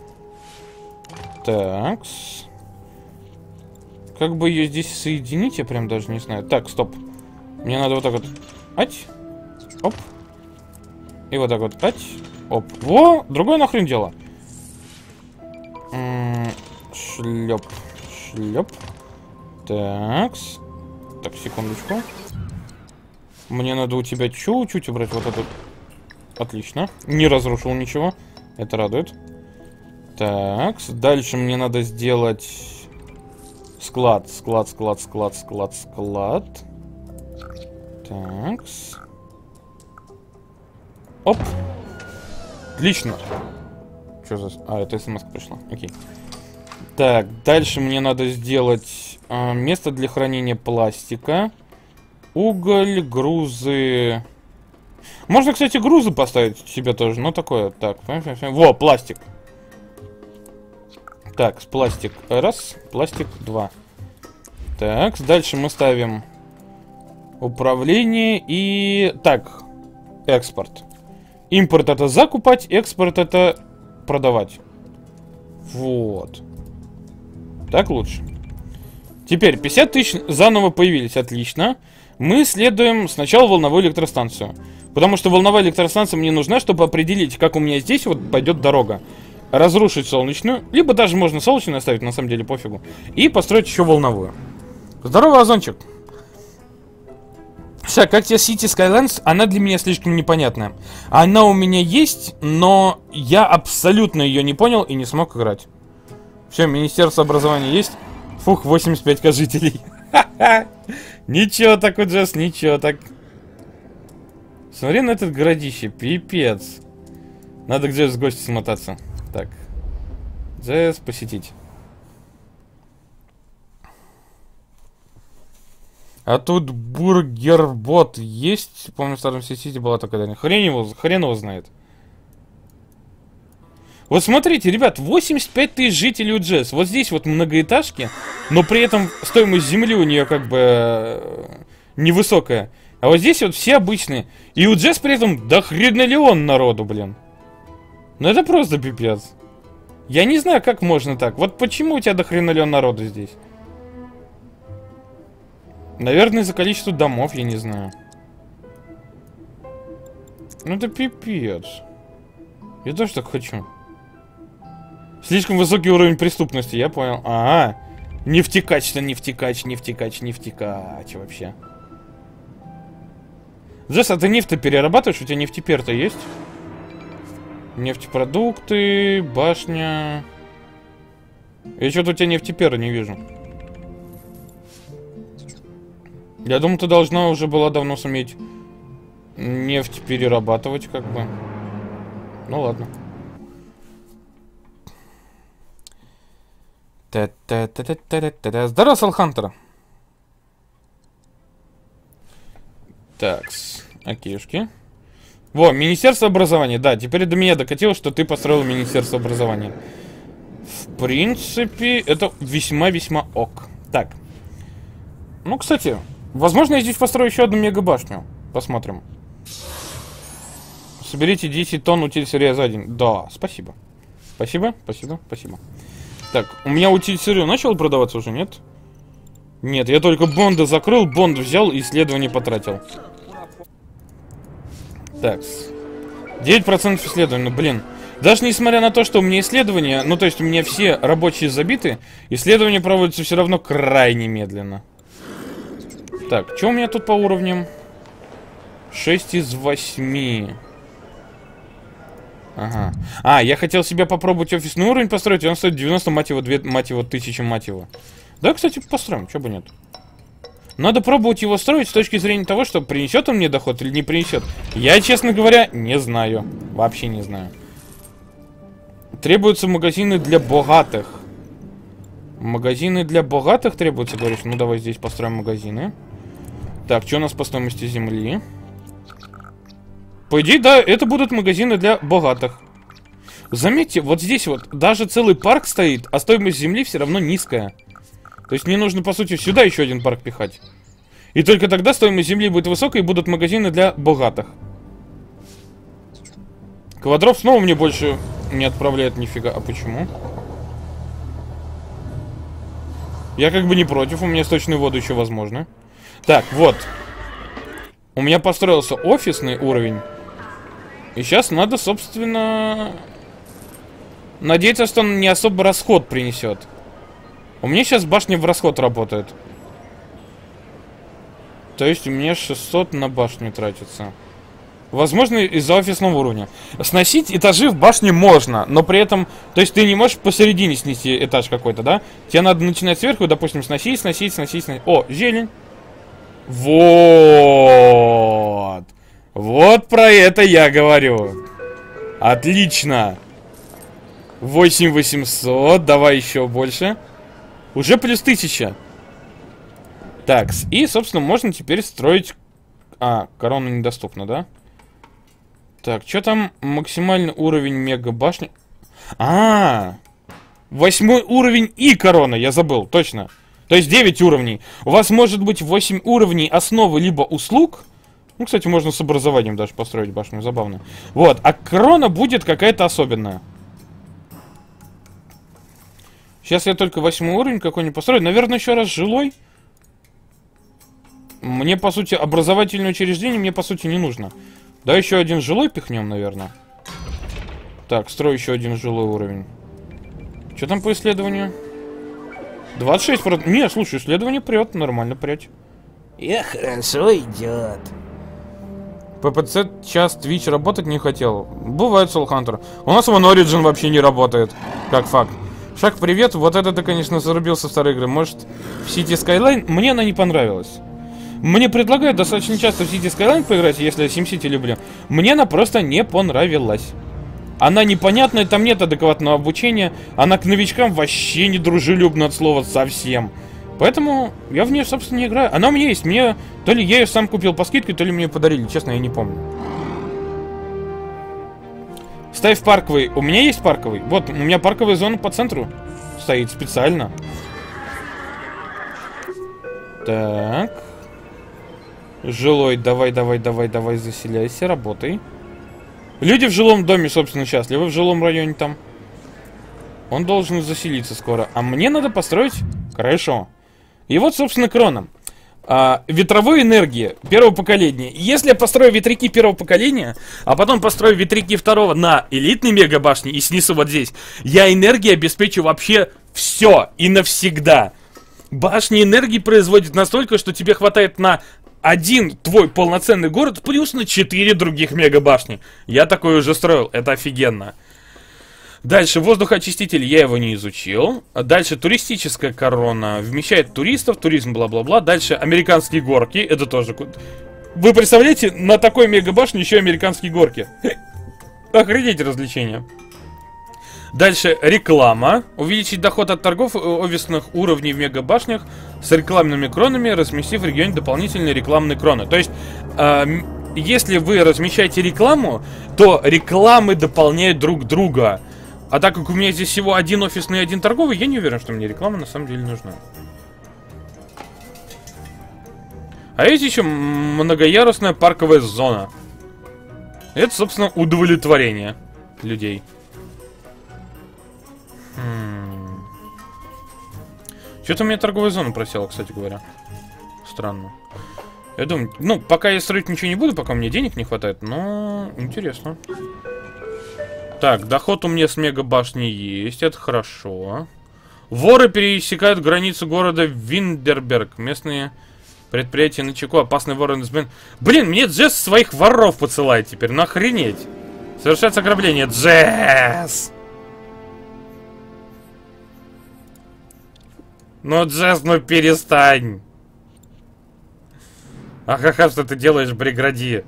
Такс. Как бы ее здесь соединить, я прям даже не знаю. Так, стоп. Мне надо вот так вот. Ать. Оп. И вот так вот. Ать. Оп. Во! Другое нахрен дело. Шлеп. Шлеп. Такс. Так, секундочку. Мне надо у тебя чуть-чуть убрать вот этот. Отлично. Не разрушил ничего. Это радует. Так. Дальше мне надо сделать склад. Склад, склад, склад, склад, склад. Так. Оп. Отлично. Что за... А, это смс пришла. Окей. Так, дальше мне надо сделать э, место для хранения пластика. Уголь, грузы. Можно, кстати, грузы поставить себе тоже, но такое. Так, во, пластик. Так, пластик раз, пластик два. Так, дальше мы ставим управление и... Так, экспорт. Импорт это закупать, экспорт это продавать. Вот. Так лучше. Теперь пятьдесят тысяч заново появились, отлично. Мы следуем сначала волновую электростанцию. Потому что волновая электростанция мне нужна, чтобы определить, как у меня здесь вот пойдет дорога. Разрушить солнечную, либо даже можно солнечную оставить, на самом деле пофигу. И построить еще волновую. Здорово, Озончик. Сейчас, как тебе City Skylines, она для меня слишком непонятная. Она у меня есть, но я абсолютно ее не понял и не смог играть. Все, Министерство образования есть. Фух, восемьдесят пять тысяч жителей. Ничего так, Джесс, ничего так. Смотри на этот городище, пипец. Надо к Джесс в гости смотаться. Так, Джесс посетить. А тут бургербот есть? Помню, в старом Сити была такая. Хрен его, хрен его знает. Вот смотрите, ребят, восемьдесят пять тысяч жителей у Джесс. Вот здесь вот многоэтажки, но при этом стоимость земли у нее как бы невысокая. А вот здесь вот все обычные. И у Джесс при этом до хренолеон народу, блин. Ну это просто пипец. Я не знаю, как можно так. Вот почему у тебя до хренолеон народу здесь? Наверное, из-за количества домов, я не знаю. Ну это пипец. Я тоже так хочу. Слишком высокий уровень преступности, я понял. Ага. Нефтекач-то, нефтекач, нефтекач, нефтекач вообще. Джесс, а ты нефть-то перерабатываешь? У тебя нефтепер-то есть? Нефтепродукты, башня. Я что-то у тебя нефтепера не вижу. Я думаю, ты должна уже была давно суметь нефть перерабатывать, как бы. Ну ладно. Та-та-та-та-та-та-та. Здорово, Салхантер. Такс. Окейшки. Во, Министерство образования. Да, теперь до меня докатилось, что ты построил Министерство образования. В принципе, это весьма-весьма ок. Так. Ну, кстати, возможно, я здесь построю еще одну мегабашню. Посмотрим. Соберите десять тонн утиль-сырья за день. Да, спасибо. Спасибо, спасибо, спасибо. Так, у меня утиль-сырье начал продаваться уже, нет? Нет, я только Бонда закрыл, Бонд взял и исследование потратил. Так, девять процентов исследований, ну блин. Даже несмотря на то, что у меня исследования, ну то есть у меня все рабочие забиты, исследования проводятся все равно крайне медленно. Так, что у меня тут по уровням? шесть из восьми. Ага. А, я хотел себе попробовать офисный уровень построить, и он стоит девяносто, мать его, две, мать его, тысячи, мать его. Да, кстати, построим, чё бы нет. Надо пробовать его строить с точки зрения того, что принесет он мне доход или не принесет. Я, честно говоря, не знаю. Вообще не знаю. Требуются магазины для богатых. Магазины для богатых требуются, говоришь? Ну, давай здесь построим магазины. Так, что у нас по стоимости земли? По идее, да, это будут магазины для богатых. Заметьте, вот здесь вот даже целый парк стоит, а стоимость земли все равно низкая. То есть мне нужно, по сути, сюда еще один парк пихать. И только тогда стоимость земли будет высокой, и будут магазины для богатых. Квадров снова мне больше не отправляет нифига. А почему? Я как бы не против, у меня сточную воду еще возможно. Так, вот. У меня построился офисный уровень. И сейчас надо, собственно, надеяться, что он не особо расход принесет. У меня сейчас башня в расход работает. То есть у меня шестьсот на башню тратится. Возможно, из-за офисного уровня. Сносить этажи в башне можно, но при этом... То есть ты не можешь посередине снести этаж какой-то, да? Тебе надо начинать сверху, допустим, сносить, сносить, сносить, сносить. О, зелень. Вот. Вот про это я говорю. Отлично. восемь восемьсот. Давай еще больше. Уже плюс тысяча. Так, и, собственно, можно теперь строить... А, корона недоступна, да? Так, что там максимальный уровень мега башни? А, восьмой уровень и корона, я забыл, точно. То есть девять уровней. У вас может быть восемь уровней основы либо услуг. Ну, кстати, можно с образованием даже построить башню, забавно. Вот, а корона будет какая-то особенная. Сейчас я только восьмой уровень какой-нибудь построю. Наверное, еще раз жилой. Мне, по сути, образовательное учреждение мне, по сути, не нужно. Да, еще один жилой пихнем, наверное. Так, строю еще один жилой уровень. Что там по исследованию? двадцать шесть процентов. Не, слушай, исследование прет, нормально прет. Я хорошо идет. ППЦ час Twitch работать не хотел. Бывает, Soul Hunter. У нас One Origin вообще не работает. Как факт. Шаг, привет. Вот это ты, конечно, зарубился в старой игры. Может, в City Skyline? Мне она не понравилась. Мне предлагают достаточно часто в City Skyline поиграть, если я SimCity люблю. Мне она просто не понравилась. Она непонятная, там нет адекватного обучения. Она к новичкам вообще не дружелюбна от слова совсем. Поэтому я в нее, собственно, не играю. Она у меня есть. Мне то ли я ее сам купил по скидке, то ли мне подарили. Честно, я не помню. Ставь парковый. У меня есть парковый. Вот, у меня парковая зона по центру стоит специально. Так. Жилой, давай, давай, давай, давай, заселяйся, работай. Люди в жилом доме, собственно, счастливы, в жилом районе там. Он должен заселиться скоро. А мне надо построить крышу. И вот, собственно, крона. А, ветровой энергии первого поколения. Если я построю ветряки первого поколения, а потом построю ветряки второго на элитной мегабашне и снесу вот здесь, я энергии обеспечу вообще все и навсегда. Башни энергии производят настолько, что тебе хватает на один твой полноценный город плюс на четыре других мегабашни. Я такой уже строил, это офигенно. Дальше воздухоочиститель, я его не изучил. Дальше туристическая корона, вмещает туристов, туризм, бла-бла-бла. Дальше американские горки, это тоже... Вы представляете, на такой мегабашне еще американские горки. Охренеть развлечение. Дальше реклама. Увеличить доход от торгов офисных уровней в мегабашнях с рекламными кронами, разместив в регионе дополнительные рекламные кроны. То есть, э, если вы размещаете рекламу, то рекламы дополняют друг друга. А так как у меня здесь всего один офисный и один торговый, я не уверен, что мне реклама на самом деле нужна. А есть еще многоярусная парковая зона. Это, собственно, удовлетворение людей. Хм. Что-то у меня торговая зона просела, кстати говоря. Странно. Я думаю, ну, пока я строить ничего не буду, пока мне денег не хватает, но интересно. Так, доход у меня с мегабашни есть, это хорошо. Воры пересекают границу города Виндерберг. Местные предприятия на чеку, опасный вор инсмен. Блин, мне Джесс своих воров посылает теперь, ну охренеть. Совершается ограбление, Джесс! Ну, Джесс, ну перестань. Ахаха, что ты делаешь, прегради.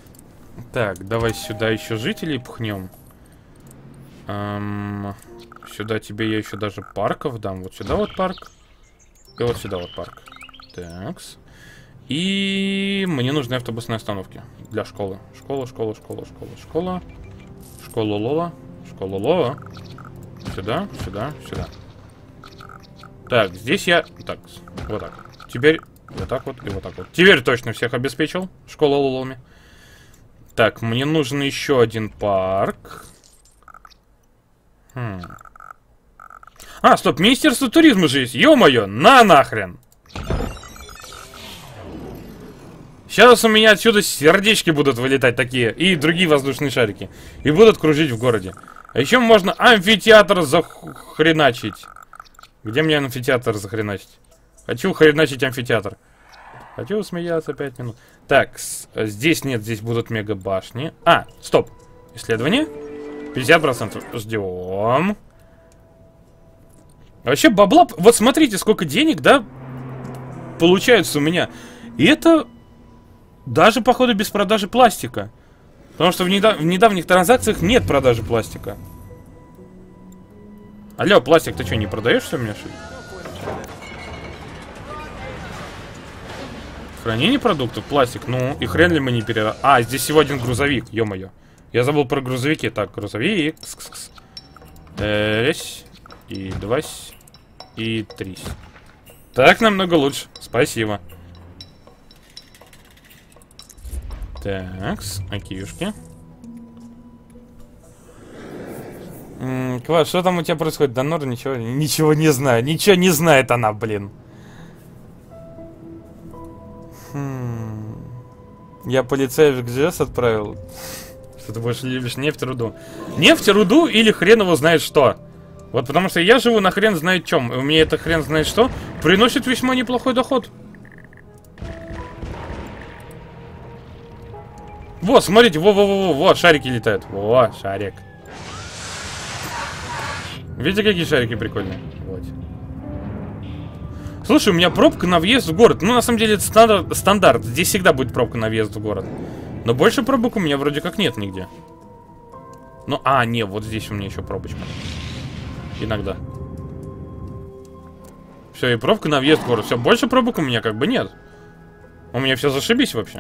Так, давай сюда еще жителей пхнем. Эм, сюда тебе я еще даже парков дам. Вот сюда вот парк. И вот сюда вот парк. Такс. И мне нужны автобусные остановки для школы. Школа, школа, школа, школа, школа. Школа Лола. Школа Лола. Сюда, сюда, сюда. Так, здесь я... Так, вот так. Теперь вот так вот и вот так вот. Теперь точно всех обеспечил. Школа Лолами. Так, мне нужен еще один парк. Хм. А, стоп, Министерство туризма же есть. Ё-моё, на нахрен. Сейчас у меня отсюда сердечки будут вылетать такие. И другие воздушные шарики. И будут кружить в городе. А еще можно амфитеатр захреначить. Где мне амфитеатр захреначить? Хочу хреначить амфитеатр. Хочу смеяться пять минут. Так, здесь нет, здесь будут мега башни. А, стоп. Исследование. пятьдесят процентов. Ждем. Вообще бабла... Вот смотрите, сколько денег, да, получается у меня. И это даже, походу, без продажи пластика. Потому что в, недав... в недавних транзакциях нет продажи пластика. Алло, пластик, ты что, не продаешь, что у меня, что ли? Хранение продуктов, пластик. Ну, и хрен ли мы не перера... А, здесь всего один грузовик, ё-моё. Я забыл про грузовики. Так, грузовик. Эсь. И два. И три. Так намного лучше. Спасибо. Такс, окейушки. Класс, что там у тебя происходит? Донор, ничего, ничего не знаю. Ничего не знает она, блин. Хм. Я полицеев к Джесс отправил. Что ты больше любишь, нефть, руду? Нефть, руду или хрен его знает что? Вот потому что я живу на хрен знает чем. И у меня это хрен знает что приносит весьма неплохой доход. Вот, смотрите, во-во-во-во, во, шарики летают. Во, шарик. Видите, какие шарики прикольные? Вот. Слушай, у меня пробка на въезд в город. Ну, на самом деле, это стандарт, стандарт. Здесь всегда будет пробка на въезд в город. Но больше пробок у меня вроде как нет нигде. Ну, а, не, вот здесь у меня еще пробочка. Иногда. Все, и пробка на въезд в город. Все, больше пробок у меня как бы нет. У меня все зашибись вообще.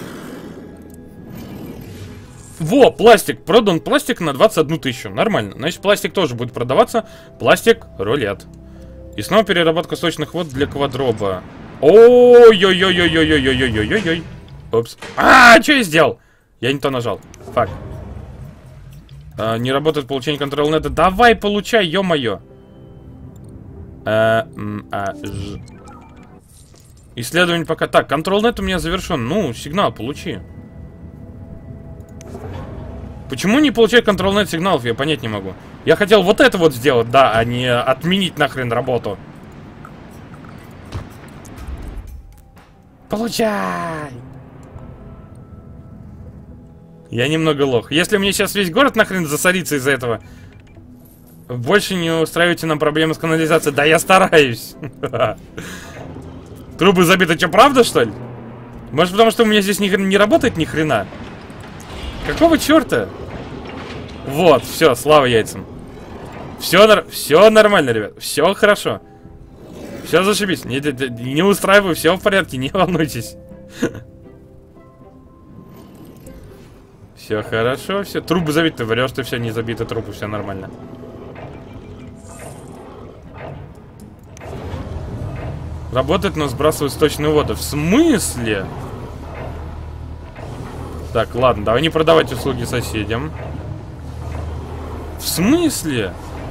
Во, пластик. Продан пластик на двадцать одну тысячу. Нормально. Значит, пластик тоже будет продаваться. Пластик, рулет. И снова переработка сочных вод для квадроба. Ой-ой-ой-ой-ой-ой-ой-ой-ой-ой-ой. Упс. А, что я сделал? Я не то нажал. Фак. А, не работает получение контрол-нета. Давай, получай, ё-моё. А, а, ж. Исследование пока... Так, контрол-нет у меня завершен. Ну, сигнал получи. Почему не получать контрол-нет сигналов, я понять не могу. Я хотел вот это вот сделать, да, а не отменить нахрен работу. Получай! Я немного лох. Если мне сейчас весь город нахрен засорится из-за этого, больше не устраивайте нам проблемы с канализацией. Да я стараюсь. Трубы забиты, что, правда, что ли? Может, потому что у меня здесь ни, не работает ни хрена? Какого черта? Вот, все, слава яйцам. Все, все нормально, ребят. Все хорошо. Все зашибись. Не, не, не устраиваю, все в порядке, не волнуйтесь. Все хорошо, все. Трубы забиты, ты врешь, ты все не забиты трубы, все нормально. Работает, но сбрасывает сточную воду. В смысле? Так, ладно, давай не продавать услуги соседям. В смысле?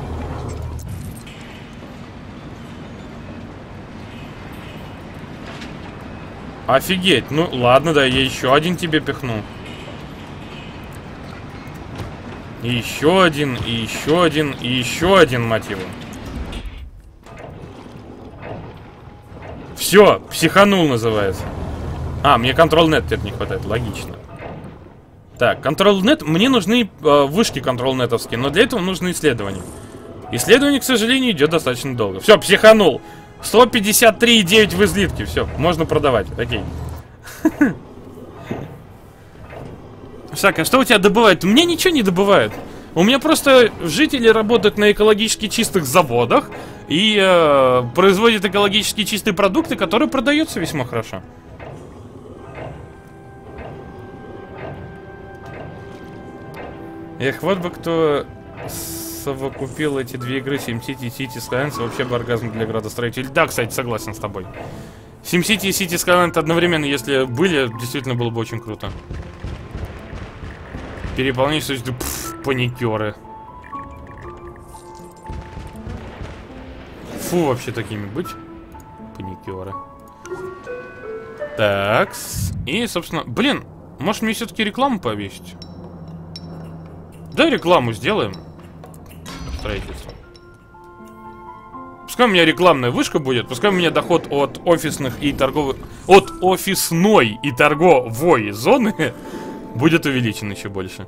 Офигеть, ну ладно, да, я еще один тебе пихну. И еще один, и еще один, и еще один, мать его. Все, психанул называется. А, мне контрол-нет теперь не хватает, логично. Так, контрол-нет, мне нужны э, вышки контрол-нетовские, но для этого нужно исследование. Исследование, к сожалению, идет достаточно долго. Все, психанул. сто пятьдесят три и девять в излитке, все, можно продавать, окей. Так, а что у тебя добывает? У меня ничего не добывает. У меня просто жители работают на экологически чистых заводах и э, производят экологически чистые продукты, которые продаются весьма хорошо. Эх, вот бы кто совокупил эти две игры, SimCity и City Skylines, вообще бы оргазм для градостроителей. Да, кстати, согласен с тобой. SimCity и City Skylines одновременно, если были, действительно было бы очень круто. Переполнение, пф, паникеры. Фу, вообще такими быть. Паникеры. Такс. И, собственно, блин, может мне все-таки рекламу повесить? Да, рекламу сделаем. Строительство. Пускай у меня рекламная вышка будет, пускай у меня доход от офисных и торговых... От офисной и торговой зоны будет увеличен еще больше.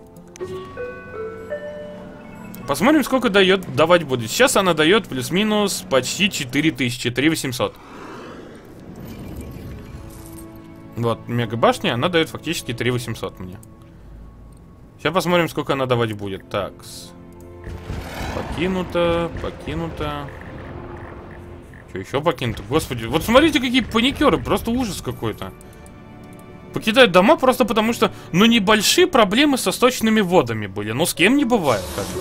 Посмотрим, сколько дает, давать будет. Сейчас она дает плюс-минус почти четыре тысячи, три тысячи восемьсот. Вот, мегабашня, она дает фактически три тысячи восемьсот мне. Сейчас посмотрим, сколько она давать будет. Так. Покинуто, покинуто. Что, еще покинуто? Господи, вот смотрите, какие паникеры. Просто ужас какой-то. Покидают дома просто потому, что, ну, небольшие проблемы со сточными водами были. Ну, с кем не бывает.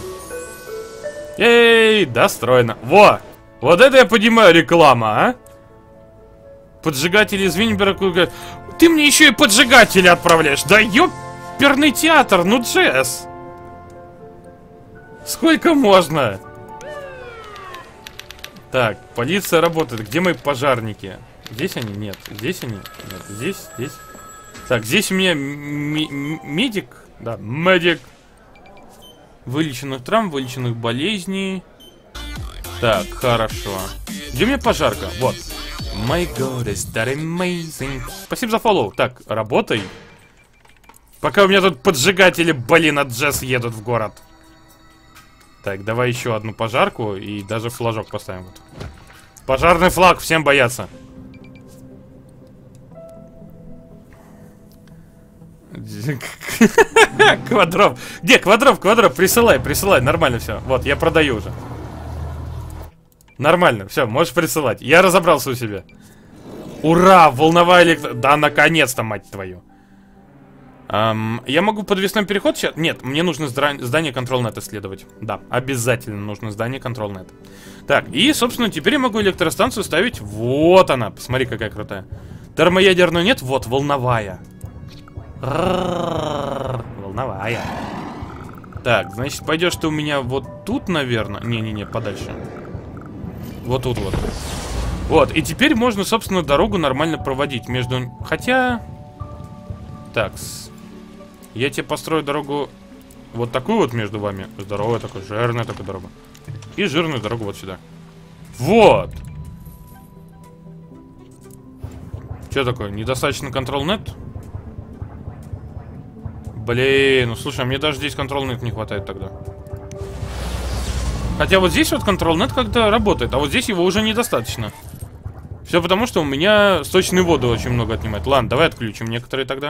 Эй, достроено. Во! Вот это я понимаю реклама, а? Поджигатели из Винниберга говорят: ты мне еще и поджигатели отправляешь. Да ёперный театр, ну, Джесс. Сколько можно? Так, полиция работает. Где мои пожарники? Здесь они? Нет. Здесь они? Нет. Здесь, здесь. Так, здесь у меня медик. Да, медик. Вылеченных травм, вылеченных болезней. Так, хорошо. Где у меня пожарка? Вот. My God, is that amazing. Спасибо за фоллоу. Так, работай. Пока у меня тут поджигатели, блин, от Джесс едут в город. Так, давай еще одну пожарку и даже флажок поставим. Вот. Пожарный флаг, всем боятся. Квадров. Где? Квадров, квадров, присылай, присылай, нормально все. Вот, я продаю уже. Нормально, все, можешь присылать. Я разобрался у себя. Ура, волновая электро... Да, наконец-то, мать твою. Um, я могу подвесной переход сейчас? Нет, мне нужно здание контрол-нет исследовать. Да, обязательно нужно здание контрол-нет. Так, и, собственно, теперь я могу электростанцию ставить. Вот она, посмотри, какая крутая. Термоядерную нет, вот, волновая. Волновая. Так, значит, пойдешь ты у меня вот тут, наверное. Не-не-не, подальше. Вот тут вот. Вот, и теперь можно, собственно, дорогу нормально проводить между... Хотя... Такс. Я тебе построю дорогу вот такую вот между вами. Здоровая такая, жирная такая дорога. И жирную дорогу вот сюда. Вот. Что такое? Недостаточно контрол-нет? Блин, ну слушай, а мне даже здесь контрол-нет не хватает тогда. Хотя вот здесь вот контрол-нет как-то работает, а вот здесь его уже недостаточно. Все потому, что у меня сточные воды очень много отнимает. Ладно, давай отключим некоторые тогда.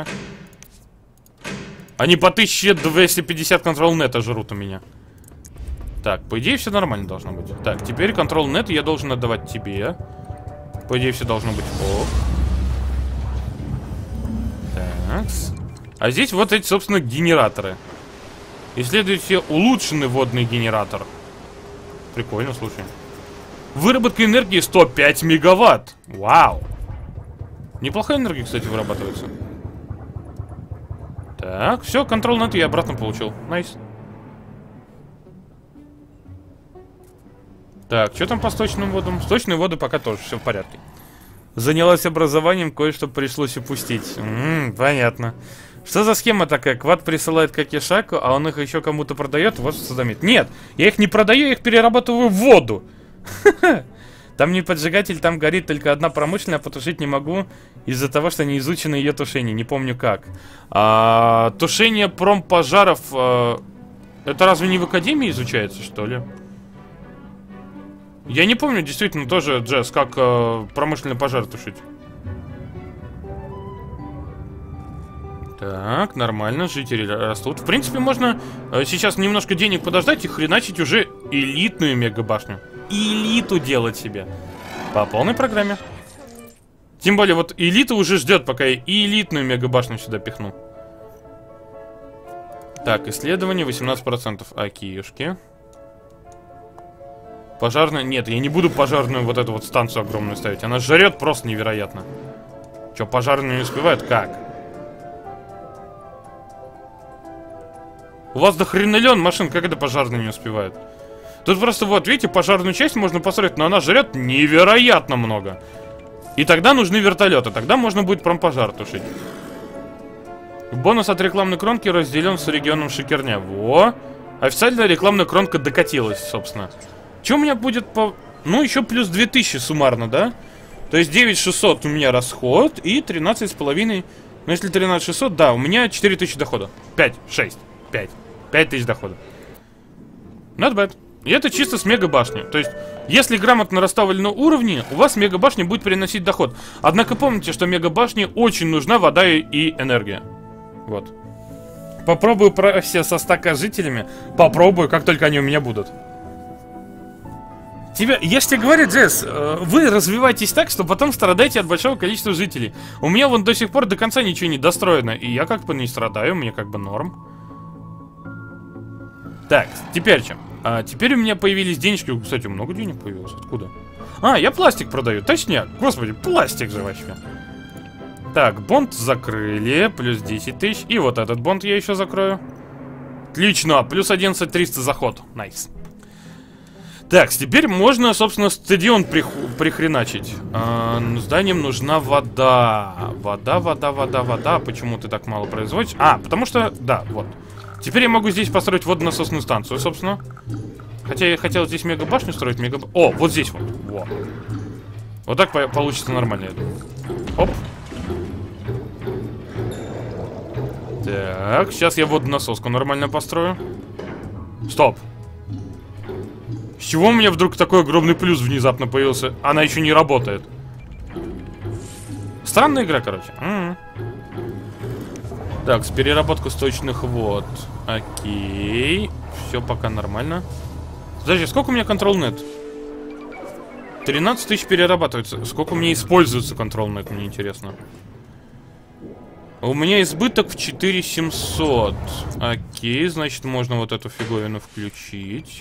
Они по тысяче двести пятьдесят контрол-нета жрут у меня. Так, по идее все нормально должно быть. Так, теперь контрол-нет я должен отдавать тебе. По идее все должно быть ок. Так. А здесь вот эти, собственно, генераторы. Исследуйте улучшенный водный генератор. Прикольно, слушай. Выработка энергии сто пять мегаватт. Вау. Неплохая энергия, кстати, вырабатывается. Так, все, контрол-нет я обратно получил. Найс. Так, что там по сточным водам? Сточные воды пока тоже все в порядке. Занялась образованием, кое-что пришлось упустить. М-м, понятно. Что за схема такая? Квад присылает Какишаку, а он их еще кому-то продает? Вот что замет. Нет, я их не продаю, я их перерабатываю в воду. Там не поджигатель, там горит только одна промышленная, а потушить не могу из-за того, что не изучено ее тушение. Не помню как. А, тушение промпожаров... А, это разве не в академии изучается, что ли? Я не помню, действительно, тоже, Джесс, как а, промышленный пожар тушить. Так, нормально, жители растут. В принципе, можно э, сейчас немножко денег подождать и хреначить уже элитную мегабашню. Элиту делать себе. По полной программе. Тем более, вот элита уже ждет, пока я и элитную мегабашню сюда пихну. Так, исследование восемнадцать процентов. Акиюшки. Пожарная... Нет, я не буду пожарную вот эту вот станцию огромную ставить. Она жрет просто невероятно. Че, пожарные не успевают? Как? У вас до хренелен машин, как это пожарные не успевают? Тут просто вот, видите, пожарную часть можно построить, но она жрет невероятно много. И тогда нужны вертолеты, тогда можно будет прям пожар тушить. Бонус от рекламной кронки разделен с регионом Шикерня. Во! Официальная рекламная кронка докатилась, собственно. Что у меня будет по... Ну, еще плюс две тысячи суммарно, да? То есть девять тысяч шестьсот у меня расход и тринадцать с половиной. Ну, если тринадцать тысяч шестьсот, да, у меня четыре тысячи дохода. пять, шесть, пять. пять тысяч дохода. Not bad. И это чисто с мегабашни. То есть, если грамотно расставлены уровни, у вас мегабашня будет приносить доход. Однако помните, что мегабашне очень нужна вода и энергия. Вот. Попробую все со ста жителями. Попробую, как только они у меня будут. Тебе, я же тебе говорю, Джесс, вы развиваетесь так, что потом страдаете от большого количества жителей. У меня вон до сих пор до конца ничего не достроено. И я как бы не страдаю, мне как бы норм. Так, теперь чем? А, теперь у меня появились денежки. Кстати, много денег появилось. Откуда? А, я пластик продаю. Точняк. Господи, пластик же вообще. Так, бонд закрыли. Плюс десять тысяч. И вот этот бонд я еще закрою. Отлично. Плюс одиннадцать триста заход. Найс. Так, теперь можно, собственно, стадион прих... прихреначить. А, зданиям нужна вода. Вода, вода, вода, вода. Почему ты так мало производишь? А, потому что... Да, вот. Теперь я могу здесь построить водонасосную станцию, собственно. Хотя я хотел здесь мегабашню строить, мега... О, вот здесь вот. Во. Вот так по получится нормально, я думаю. Оп. Так, сейчас я водонасоску нормально построю. Стоп. С чего у меня вдруг такой огромный плюс внезапно появился? Она еще не работает. Странная игра, короче. М-м. Так, с переработкой сточных вод. Окей. Все пока нормально. Подожди, сколько у меня контрол-нет? тринадцать тысяч перерабатывается. Сколько у меня используется контрол-нет, мне интересно. У меня избыток в четыре тысячи семьсот. Окей, значит, можно вот эту фиговину включить.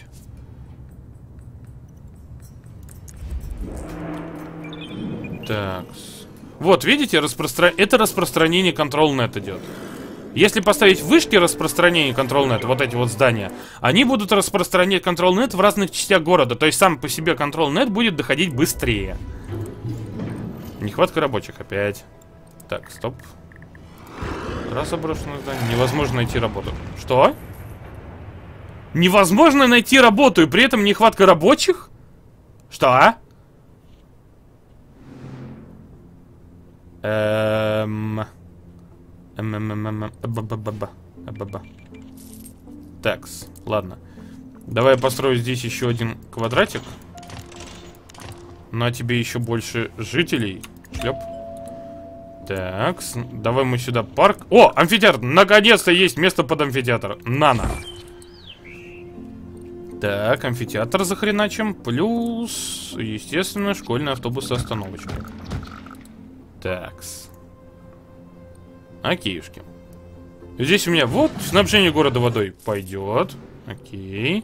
Так. Вот, видите, распростра... это распространение контрол-нет идет. Если поставить вышки распространения контрол-нет, вот эти вот здания, они будут распространять контрол-нет в разных частях города. То есть сам по себе контрол-нет будет доходить быстрее. Нехватка рабочих опять. Так, стоп. Раз заброшенное здание. Невозможно найти работу. Что? Невозможно найти работу, и при этом нехватка рабочих? Что? Эм... Такс, ладно. Давай я построю здесь еще один квадратик. На тебе еще больше жителей. Шлеп. Такс, давай мы сюда парк. О, амфитеатр! Наконец-то есть место под амфитеатр. На-на. Так, амфитеатр захреначим. Плюс, естественно, школьный автобус с остановочкой. Такс. Окейушки. Здесь у меня вот снабжение города водой пойдет. Окей.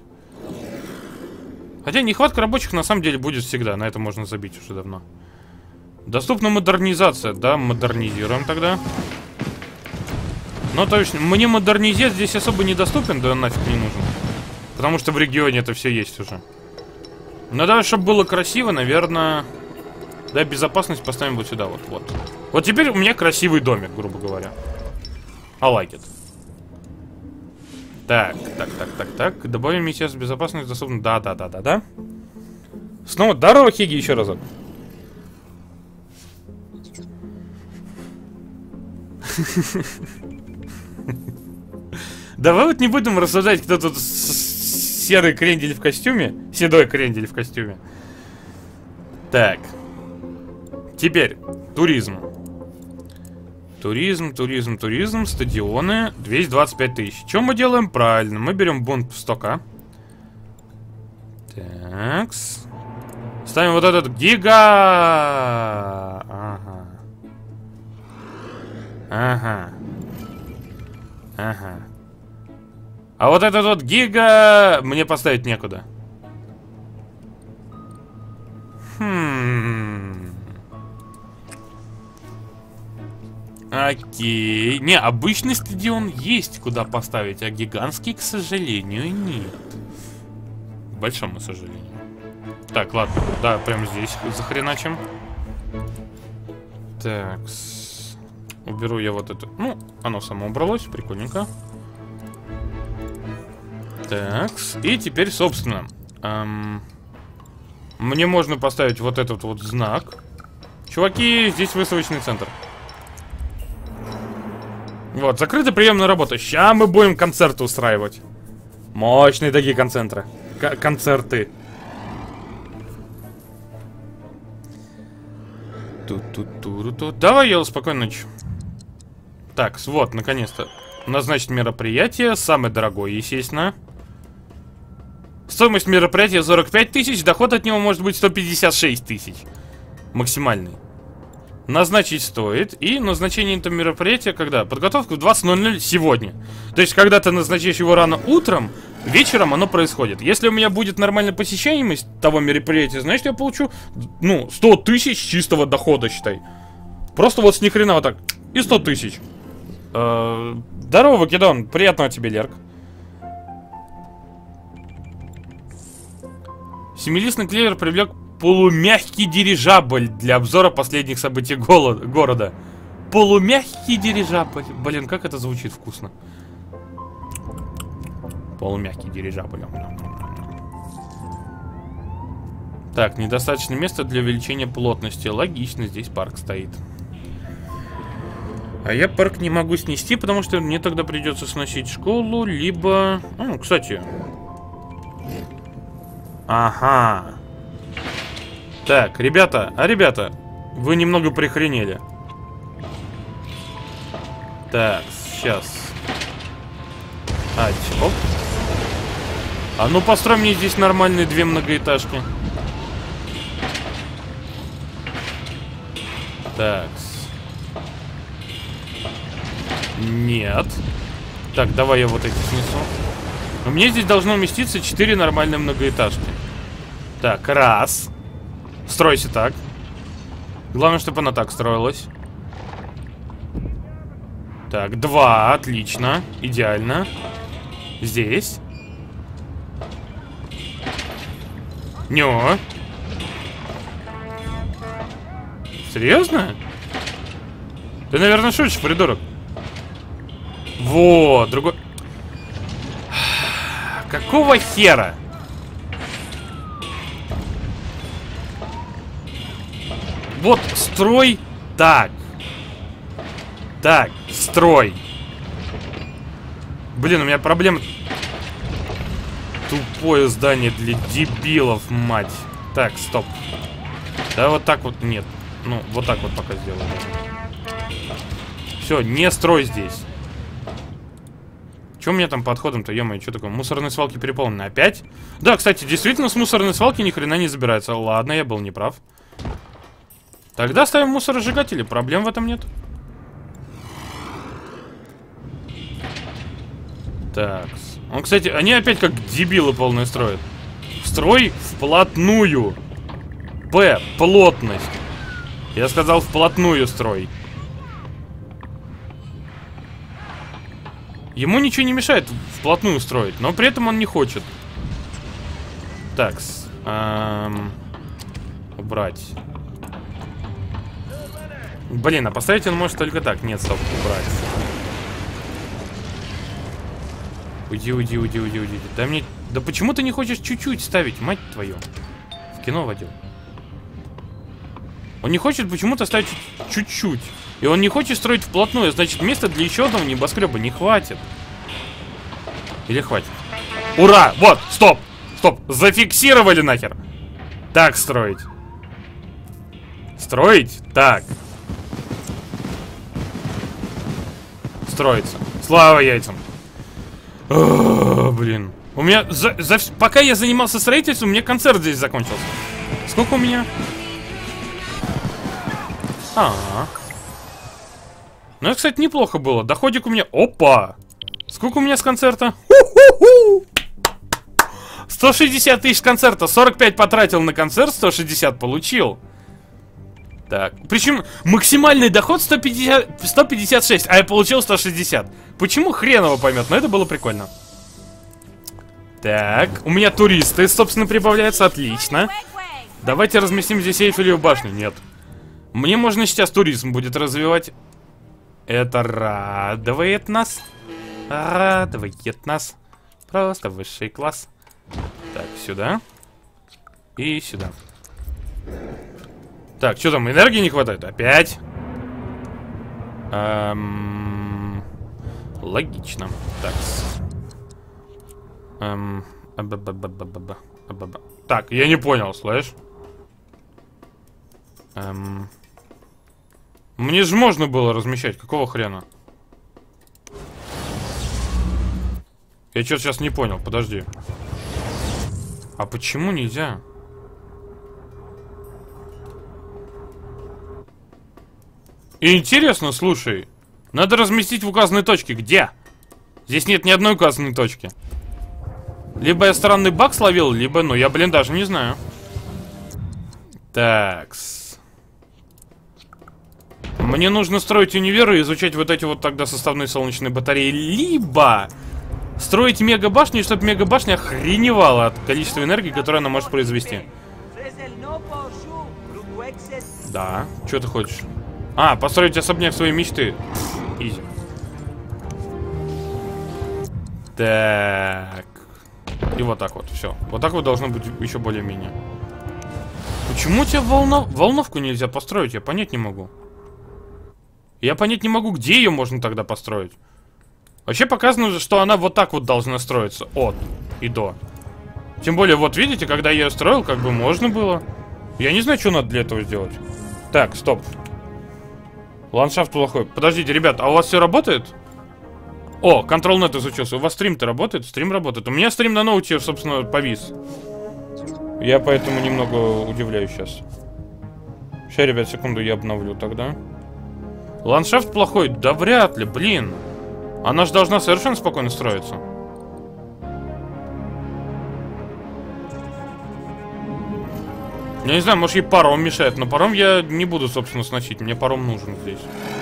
Хотя нехватка рабочих на самом деле будет всегда. На это можно забить уже давно. Доступна модернизация. Да, модернизируем тогда. Но то есть мне модернизет здесь особо недоступен. Да нафиг не нужен. Потому что в регионе это все есть уже. Но даже чтобы было красиво, наверное... Да, безопасность поставим вот сюда, вот, вот. Вот теперь у меня красивый домик, грубо говоря. I like it. Так, так, так, так, так. Добавим сейчас безопасность доступно. Да, да, да, да, да. Снова здорово, Хиги, еще разок. Давай вот не будем рассуждать, кто тут серый крендель в костюме. Седой крендель в костюме. Так. Теперь, туризм. Туризм, туризм, туризм, стадионы. двести двадцать пять тысяч. Что мы делаем? Правильно. Мы берем бунт стока. Такс. Ставим вот этот гига. Ага. Ага. Ага. А вот этот вот гига мне поставить некуда. Хм. Окей. Не, обычный стадион есть куда поставить, а гигантский, к сожалению, нет. К большому сожалению. Так, ладно. Да, прямо здесь захреначим. Так. Уберу я вот это. Ну, оно само убралось. Прикольненько. Так. И теперь, собственно, эм, мне можно поставить вот этот вот знак. Чуваки, здесь выставочный центр. Вот, закрыта приемная работа. Сейчас мы будем концерты устраивать. Мощные такие концентры. К- концерты. Ту-ту-ту-ту. Давай я спокойно ночью. Так, вот, наконец-то. Назначить мероприятие. Самое дорогое, естественно. Стоимость мероприятия сорок пять тысяч. Доход от него может быть сто пятьдесят шесть тысяч. Максимальный. Назначить стоит. И назначение этого мероприятия когда? Подготовка в двадцать ноль ноль сегодня. То есть, когда ты назначаешь его рано утром, вечером оно происходит. Если у меня будет нормальная посещаемость того мероприятия, значит, я получу, ну, сто тысяч чистого дохода, считай. Просто вот с ни хрена вот так. И сто тысяч. Э-э- здорово, Вакидон. Приятного тебе, Лерк. Семилистный клевер привлек полумягкий дирижабль для обзора последних событий города. Полумягкий дирижабль. Блин, как это звучит вкусно. Полумягкий дирижабль. Так, недостаточно места для увеличения плотности. Логично, здесь парк стоит. А я парк не могу снести, потому что мне тогда придется сносить школу, либо... А, кстати... Ага. Так, ребята, а ребята, вы немного прихренели. Так, сейчас. А, оп. А ну построй мне здесь нормальные две многоэтажки. Так. Нет. Так, давай я вот эти снесу. У меня здесь должно уместиться четыре нормальные многоэтажки. Так, раз. Стройся так. Главное, чтобы она так строилась. Так, два. Отлично. Идеально. Здесь. Нё. Серьезно? Ты, наверное, шутишь, придурок. Вот, другой... Какого хера? Вот, строй так. Так, строй. Блин, у меня проблема. Тупое здание для дебилов, мать. Так, стоп. Да вот так вот, нет. Ну, вот так вот пока сделаю. Все, не строй здесь. Че у меня там подходом-то, ё-моё, что такое? Мусорные свалки переполнены. Опять? Да, кстати, действительно, с мусорной свалки ни хрена не забирается. Ладно, я был неправ. Тогда ставим мусоросжигатели, проблем в этом нет. Так. Он, кстати, они опять как дебилы полные строят. Строй вплотную. П. Плотность. Я сказал вплотную строй. Ему ничего не мешает вплотную строить, но при этом он не хочет. Такс. Эм, убрать. Блин, а поставить он может только так. Нет, стоп, убрать. Уйди, уйди, уйди, уйди, уйди. Да мне... Да почему ты не хочешь чуть-чуть ставить, мать твою? В кино водил. Он не хочет почему-то ставить чуть-чуть. И он не хочет строить вплотную. Значит, места для еще одного небоскреба не хватит. Или хватит? Ура! Вот, стоп! Стоп! Зафиксировали нахер! Так строить. Строить? Так. строится. Слава яйцам. О, блин. У меня... За, за, пока я занимался строительством, у меня концерт здесь закончился. Сколько у меня? А, -а, -а. Ну, это, кстати, неплохо было. Доходик у меня... Опа! Сколько у меня с концерта? Ху-ху-ху! сто шестьдесят тысяч с концерта. сорок пять потратил на концерт, сто шестьдесят получил. Так. Причем максимальный доход сто пятьдесят, сто пятьдесят шесть, а я получил сто шестьдесят. Почему, хрен его поймет, но это было прикольно. Так, у меня туристы, собственно, прибавляются. Отлично. Давайте разместим здесь Эйфелеву башню. Нет. Мне можно сейчас туризм будет развивать. Это радует нас. Радует нас. Просто высший класс. Так, сюда. И сюда. Так, что там, энергии не хватает? Опять? Эм... Логично. Так. Эм... Так, я не понял, слышь? Эм... Мне же можно было размещать, какого хрена? Я что-то сейчас не понял, подожди. А почему нельзя? И интересно, слушай. Надо разместить в указанной точке. Где? Здесь нет ни одной указанной точки. Либо я странный баг словил, либо, ну, я, блин, даже не знаю. Такс. Мне нужно строить универы и изучать вот эти вот тогда составные солнечные батареи. Либо строить мега-башню, чтобы мега-башня охреневала от количества энергии, которую она может произвести. Да, что ты хочешь? А, построить особняк своей мечты. Изи. Так. И вот так вот, все. Вот так вот должно быть еще более-менее. Почему у тебя волнов... волновку нельзя построить? Я понять не могу. Я понять не могу, где ее можно тогда построить. Вообще показано, что она вот так вот должна строиться. От и до. Тем более, вот видите, когда я ее строил, как бы можно было. Я не знаю, что надо для этого сделать. Так, стоп. Ландшафт плохой. Подождите, ребят, а у вас все работает? О, контрол-нет изучился. У вас стрим-то работает? Стрим работает. У меня стрим на ноуте, собственно, повис. Я поэтому немного удивляюсь сейчас. Сейчас, ребят, секунду, я обновлю тогда. Ландшафт плохой? Да вряд ли, блин. Она же должна совершенно спокойно строиться. Я не знаю, может ей паром мешает, но паром я не буду, собственно, сносить. Мне паром нужен здесь.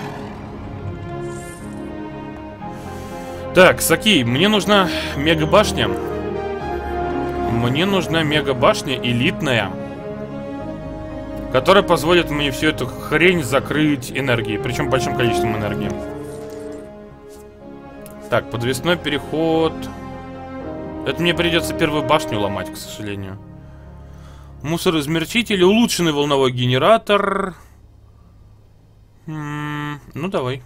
Так, Саки, мне нужна мега-башня. Мне нужна мега-башня элитная, которая позволит мне всю эту хрень закрыть энергией. Причем большим количеством энергии. Так, подвесной переход. Это мне придется первую башню ломать, к сожалению. Мусорозмерчитель, улучшенный волновой генератор. М-м, ну, давай.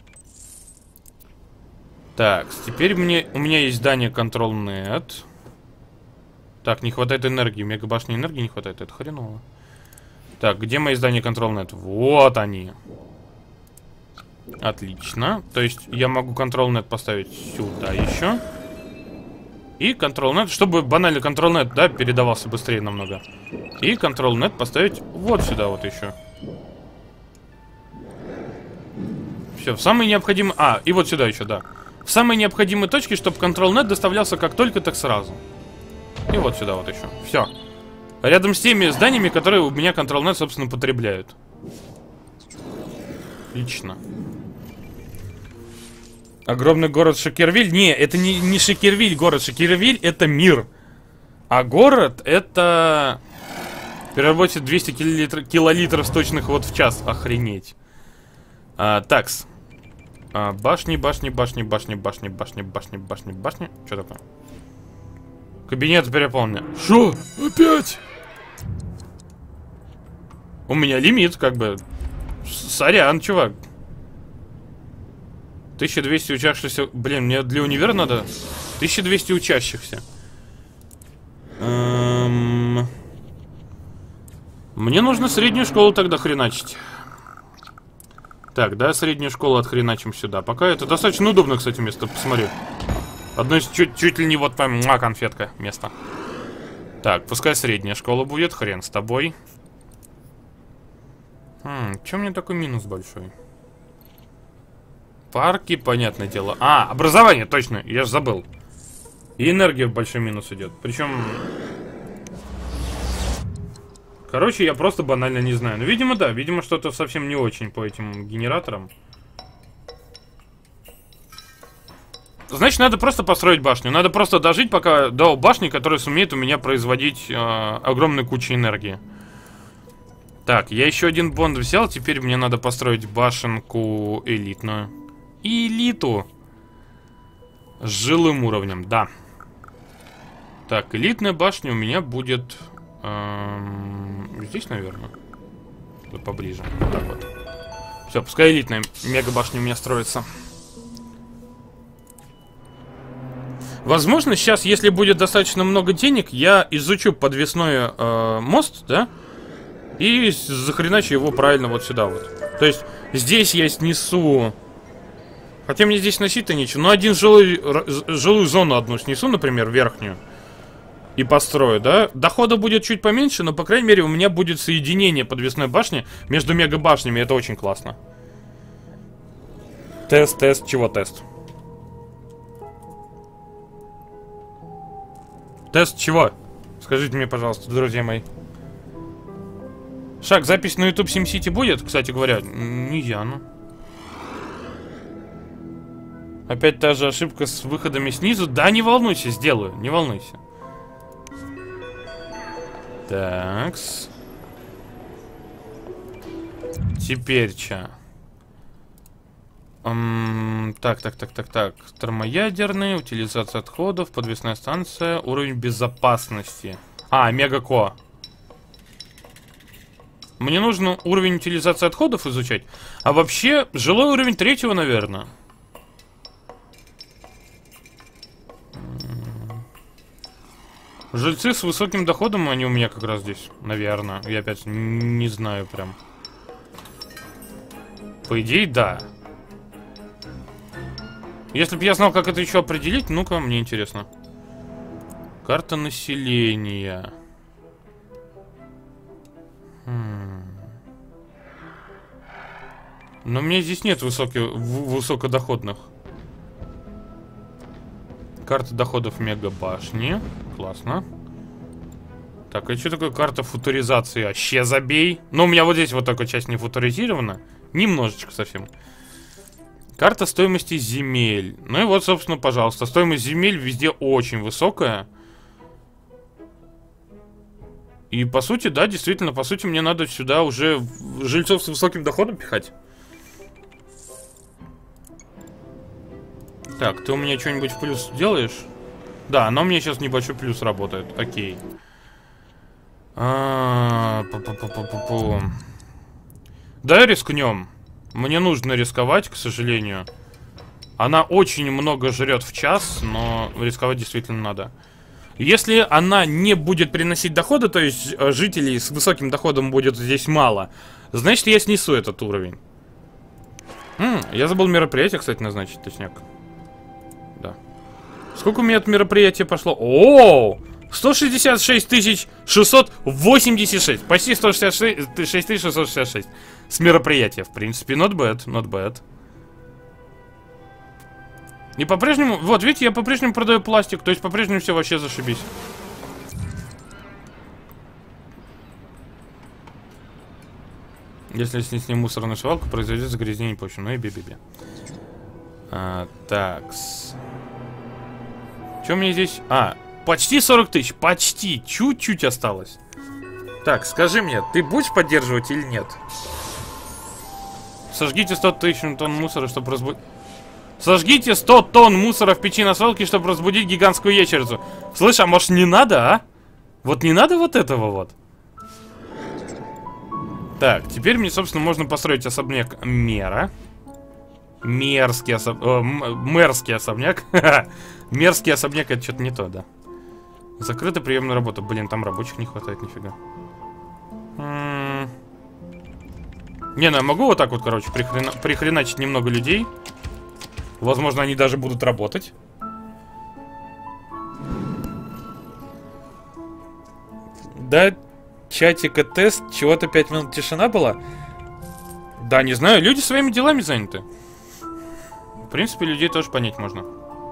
Так, теперь мне, у меня есть здание контрол-нет. Так, не хватает энергии. Мегабашни энергии не хватает, это хреново. Так, где мои здания контрол-нет? Вот они. Отлично. То есть я могу контрол-нет поставить сюда еще. И контрол-нет, чтобы банально контрол-нет, да, передавался быстрее намного. И контрол-нет поставить вот сюда вот еще. Все, в самые необходимые... А, и вот сюда еще, да. В самые необходимые точки, чтобы контрол-нет доставлялся как только, так сразу. И вот сюда вот еще. Все. Рядом с теми зданиями, которые у меня контрол-нет, собственно, потребляют. Отлично. Огромный город Шекервиль? Не, это не, не Шекервиль город. Шекервиль это мир. А город это... переработает двести килолитр, килолитров сточных вод в час. Охренеть. А, такс. А, башни, башни, башни, башни, башни, башни, башни, башни, башни. Что такое? Кабинет переполнен. Шо? Опять? У меня лимит, как бы. Сорян, чувак. тысяча двести учащихся. Блин, мне для универа надо тысяча двести учащихся. Эм... Мне нужно среднюю школу тогда хреначить. Так, да, среднюю школу отхреначим сюда. Пока это достаточно удобно, кстати, место. Посмотри. Одно из чуть, чуть ли не вот прям а, конфетка место. Так, пускай средняя школа будет. Хрен с тобой. Хм, чё мне такой минус большой? Парки, понятное дело. А, образование, точно, я же забыл. И энергия в большой минус идет. Причем... Короче, я просто банально не знаю. Ну, видимо, да. Видимо, что-то совсем не очень по этим генераторам. Значит, надо просто построить башню. Надо просто дожить пока до башни, которая сумеет у меня производить э, огромную кучу энергии. Так, я еще один бонд взял. Теперь мне надо построить башенку элитную. Элиту. С жилым уровнем, да. Так, элитная башня у меня будет... Эм, здесь, наверное. Да поближе. Вот так вот. Все, пускай элитная мега-башня у меня строится. Возможно, сейчас, если будет достаточно много денег, я изучу подвесной э, мост, да? И захреначу его правильно вот сюда вот. То есть, здесь я снесу... Хотя мне здесь носить-то нечего. Но один жилой, жилую зону одну снесу, например, верхнюю. И построю, да? Дохода будет чуть поменьше, но, по крайней мере, у меня будет соединение подвесной башни между мега-башнями. Это очень классно. Тест, тест. Чего тест? Тест чего? Скажите мне, пожалуйста, друзья мои. Шаг, запись на YouTube SimCity будет, кстати говоря? Не я, ну. Опять та же ошибка с выходами снизу. Да, не волнуйся, сделаю, не волнуйся. Такс. Теперь чё? Эм, так, так, так, так, так. Термоядерные, утилизация отходов, подвесная станция, уровень безопасности. А, мегако. Мне нужно уровень утилизации отходов изучать. А вообще, жилой уровень третьего, наверное. Жильцы с высоким доходом, они у меня как раз здесь, наверное. Я опять не знаю прям. По идее, да. Если бы я знал, как это еще определить, ну-ка, мне интересно. Карта населения. Хм. Но у меня здесь нет высоких, высокодоходных. Карта доходов мегабашни. Классно. Так, а что такое карта футуризации? Вообще забей. Но у меня вот здесь вот такая часть не футуризирована. Немножечко совсем. Карта стоимости земель. Ну и вот, собственно, пожалуйста. Стоимость земель везде очень высокая. И по сути, да, действительно, по сути, мне надо сюда уже жильцов с высоким доходом пихать. Так, ты у меня что-нибудь в плюс делаешь? Да, но у меня сейчас небольшой плюс работает. Окей. А, пу-пу-пу-пу-пу. Давай рискнем. Мне нужно рисковать, к сожалению. Она очень много жрет в час, но рисковать действительно надо. Если она не будет приносить дохода, то есть жителей с высоким доходом будет здесь мало, значит, я снесу этот уровень. М, я забыл мероприятие, кстати, назначить, точняк. Да. Сколько у меня от мероприятия пошло? О, сто шестьдесят шесть тысяч шестьсот восемьдесят шесть. Почти сто шестьдесят шесть тысяч шестьсот шестьдесят шесть. С мероприятия, в принципе, not bad, not bad. И по-прежнему, вот, видите, я по-прежнему продаю пластик, то есть по-прежнему все вообще зашибись. Если снести мусорную свалку, произойдет загрязнение почвы. Ну и би-би-би. А, такс. Что мне здесь? А, почти сорок тысяч, почти, чуть-чуть осталось. Так, скажи мне, ты будешь поддерживать или нет? Сожгите сто тысяч тонн мусора, чтобы разбудить... Сожгите сто тонн мусора в печи на свалке, чтобы разбудить гигантскую ящерицу. Слышь, а может не надо, а? Вот не надо вот этого вот. Так, теперь мне, собственно, можно построить особняк мэра. Мерзкий особ... О, мэрский особняк. Мерзкий особняк, это что-то не то, да. Закрыта приемная работа. Блин, там рабочих не хватает, нифига. Не, ну я могу вот так вот, короче, прихрена... прихреначить немного людей. Возможно, они даже будут работать. Да, чатика тест, чего-то пять минут тишина была. Да, не знаю, люди своими делами заняты. В принципе, людей тоже понять можно.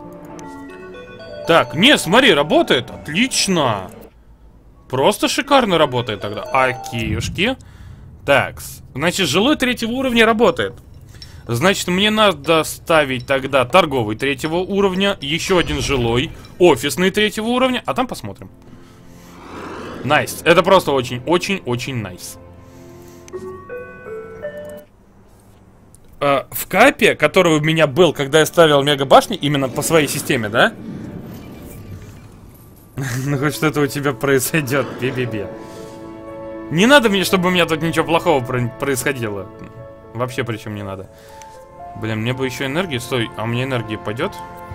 Так, не, смотри, работает. Отлично. Просто шикарно работает тогда. Окейушки. Так, значит, жилой третьего уровня работает. Значит, мне надо ставить тогда торговый третьего уровня, еще один жилой, офисный третьего уровня, а там посмотрим. Найс. Это просто очень-очень-очень найс. Uh, в капе, который у меня был, когда я ставил мега-башни, именно по своей системе, да? Ну, хоть что-то у тебя произойдет, бе-бе-бе. Не надо мне, чтобы у меня тут ничего плохого происходило. Вообще, причем не надо. Блин, мне бы еще энергии. Стой, а у меня энергии пойдет?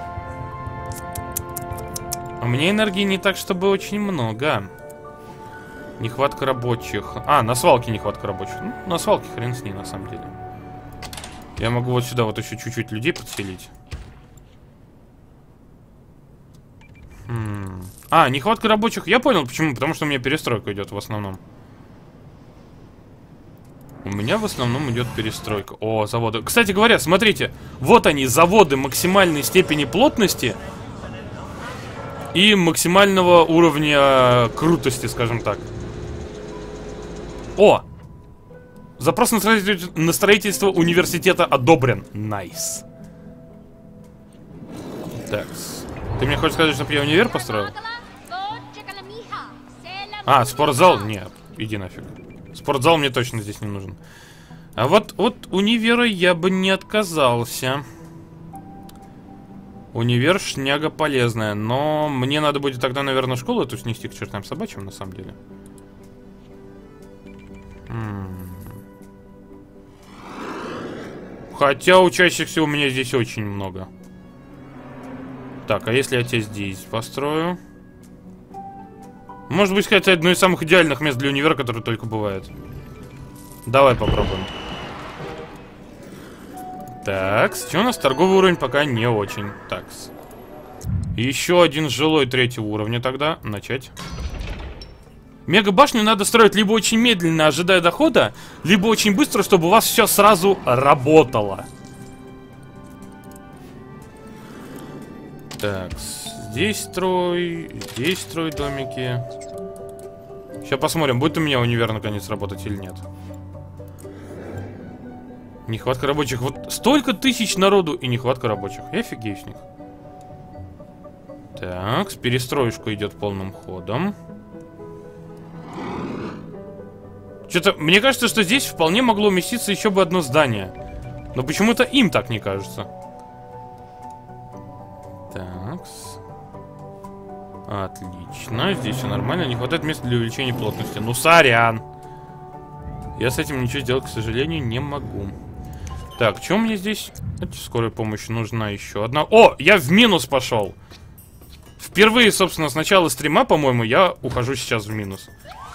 У меня энергии не так, чтобы очень много. Нехватка рабочих. А, на свалке нехватка рабочих. Ну, на свалке хрен с ней, на самом деле. Я могу вот сюда вот еще чуть-чуть людей подселить. Хм. А, нехватка рабочих. Я понял, почему. Потому что у меня перестройка идет в основном. У меня в основном идет перестройка. О, заводы. Кстати говоря, смотрите. Вот они, заводы максимальной степени плотности и максимального уровня крутости, скажем так. О! Запрос на строительство, на строительство университета одобрен. Найс. Так. Ты мне хочешь сказать, чтобы я универ построил? А, спортзал? Нет, иди нафиг. Спортзал мне точно здесь не нужен. А вот от универа я бы не отказался. Универ шняга полезная. Но мне надо будет тогда, наверное, школу эту снести к чертям собачьим, на самом деле. М-м. Хотя учащихся у меня здесь очень много. Так, а если я тебя здесь построю? Может быть, хотя одно из самых идеальных мест для универа, которое только бывает. Давай попробуем. Так, что у нас? Торговый уровень пока не очень. Так. Еще один жилой третьего уровня тогда. Начать. Мега-башню надо строить либо очень медленно, ожидая дохода, либо очень быстро, чтобы у вас все сразу работало. Так, здесь строй, здесь строй домики. Сейчас посмотрим, будет у меня универ наконец работать или нет. Нехватка рабочих. Вот столько тысяч народу и нехватка рабочих. Я офигею с них. Так, перестроечка идет полным ходом. Что-то, мне кажется, что здесь вполне могло уместиться еще бы одно здание. Но почему-то им так не кажется. Так. Отлично, здесь все нормально. Не хватает места для увеличения плотности. Ну, сорян. Я с этим ничего сделать, к сожалению, не могу. Так, что мне здесь? Скорая помощь нужна еще одна. О, я в минус пошел. Впервые, собственно, с начала стрима, по-моему, я ухожу сейчас в минус.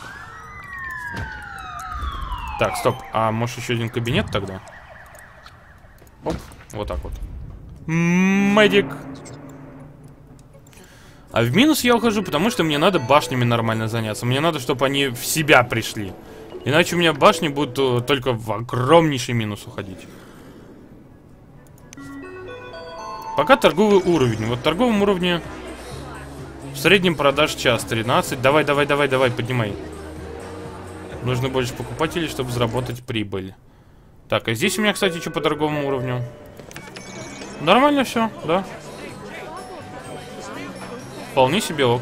Так, стоп. А может еще один кабинет тогда? Оп, вот так вот. Медик. А в минус я ухожу, потому что мне надо башнями нормально заняться. Мне надо, чтобы они в себя пришли. Иначе у меня башни будут только в огромнейший минус уходить. Пока торговый уровень. Вот в торговом уровне в среднем продаж час тринадцать. Давай, давай, давай, давай, поднимай. Нужно больше покупателей, чтобы заработать прибыль. Так, а здесь у меня, кстати, что по торговому уровню? Нормально все, да. Вполне себе ок.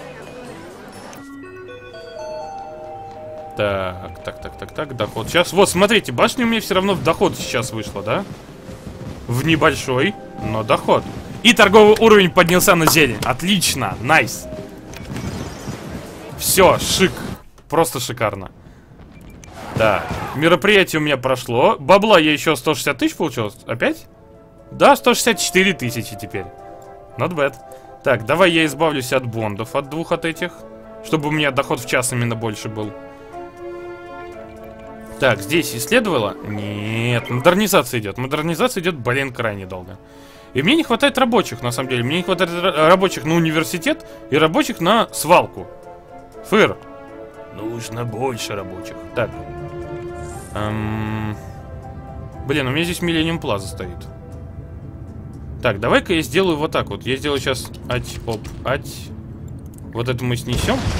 Так, так, так, так, так, доход. Сейчас, вот, смотрите, башня у меня все равно в доход сейчас вышла, да? В небольшой, но доход. И торговый уровень поднялся на зелень. Отлично, найс. Все, шик. Просто шикарно. Так, мероприятие у меня прошло. Бабла я еще сто шестьдесят тысяч получилось. Опять? Да, сто шестьдесят четыре тысячи теперь. Not bad. Так, давай я избавлюсь от бондов, от двух от этих. Чтобы у меня доход в час именно больше был. Так, здесь исследовала? Нет, модернизация идет. Модернизация идет, блин, крайне долго. И мне не хватает рабочих, на самом деле. Мне не хватает рабочих на университет и рабочих на свалку. Фыр. Нужно больше рабочих. Так. Эм... Блин, у меня здесь Millennium Plaza стоит. Так, давай-ка я сделаю вот так вот. Я сделаю сейчас ать, оп, ать. Вот это мы снесем.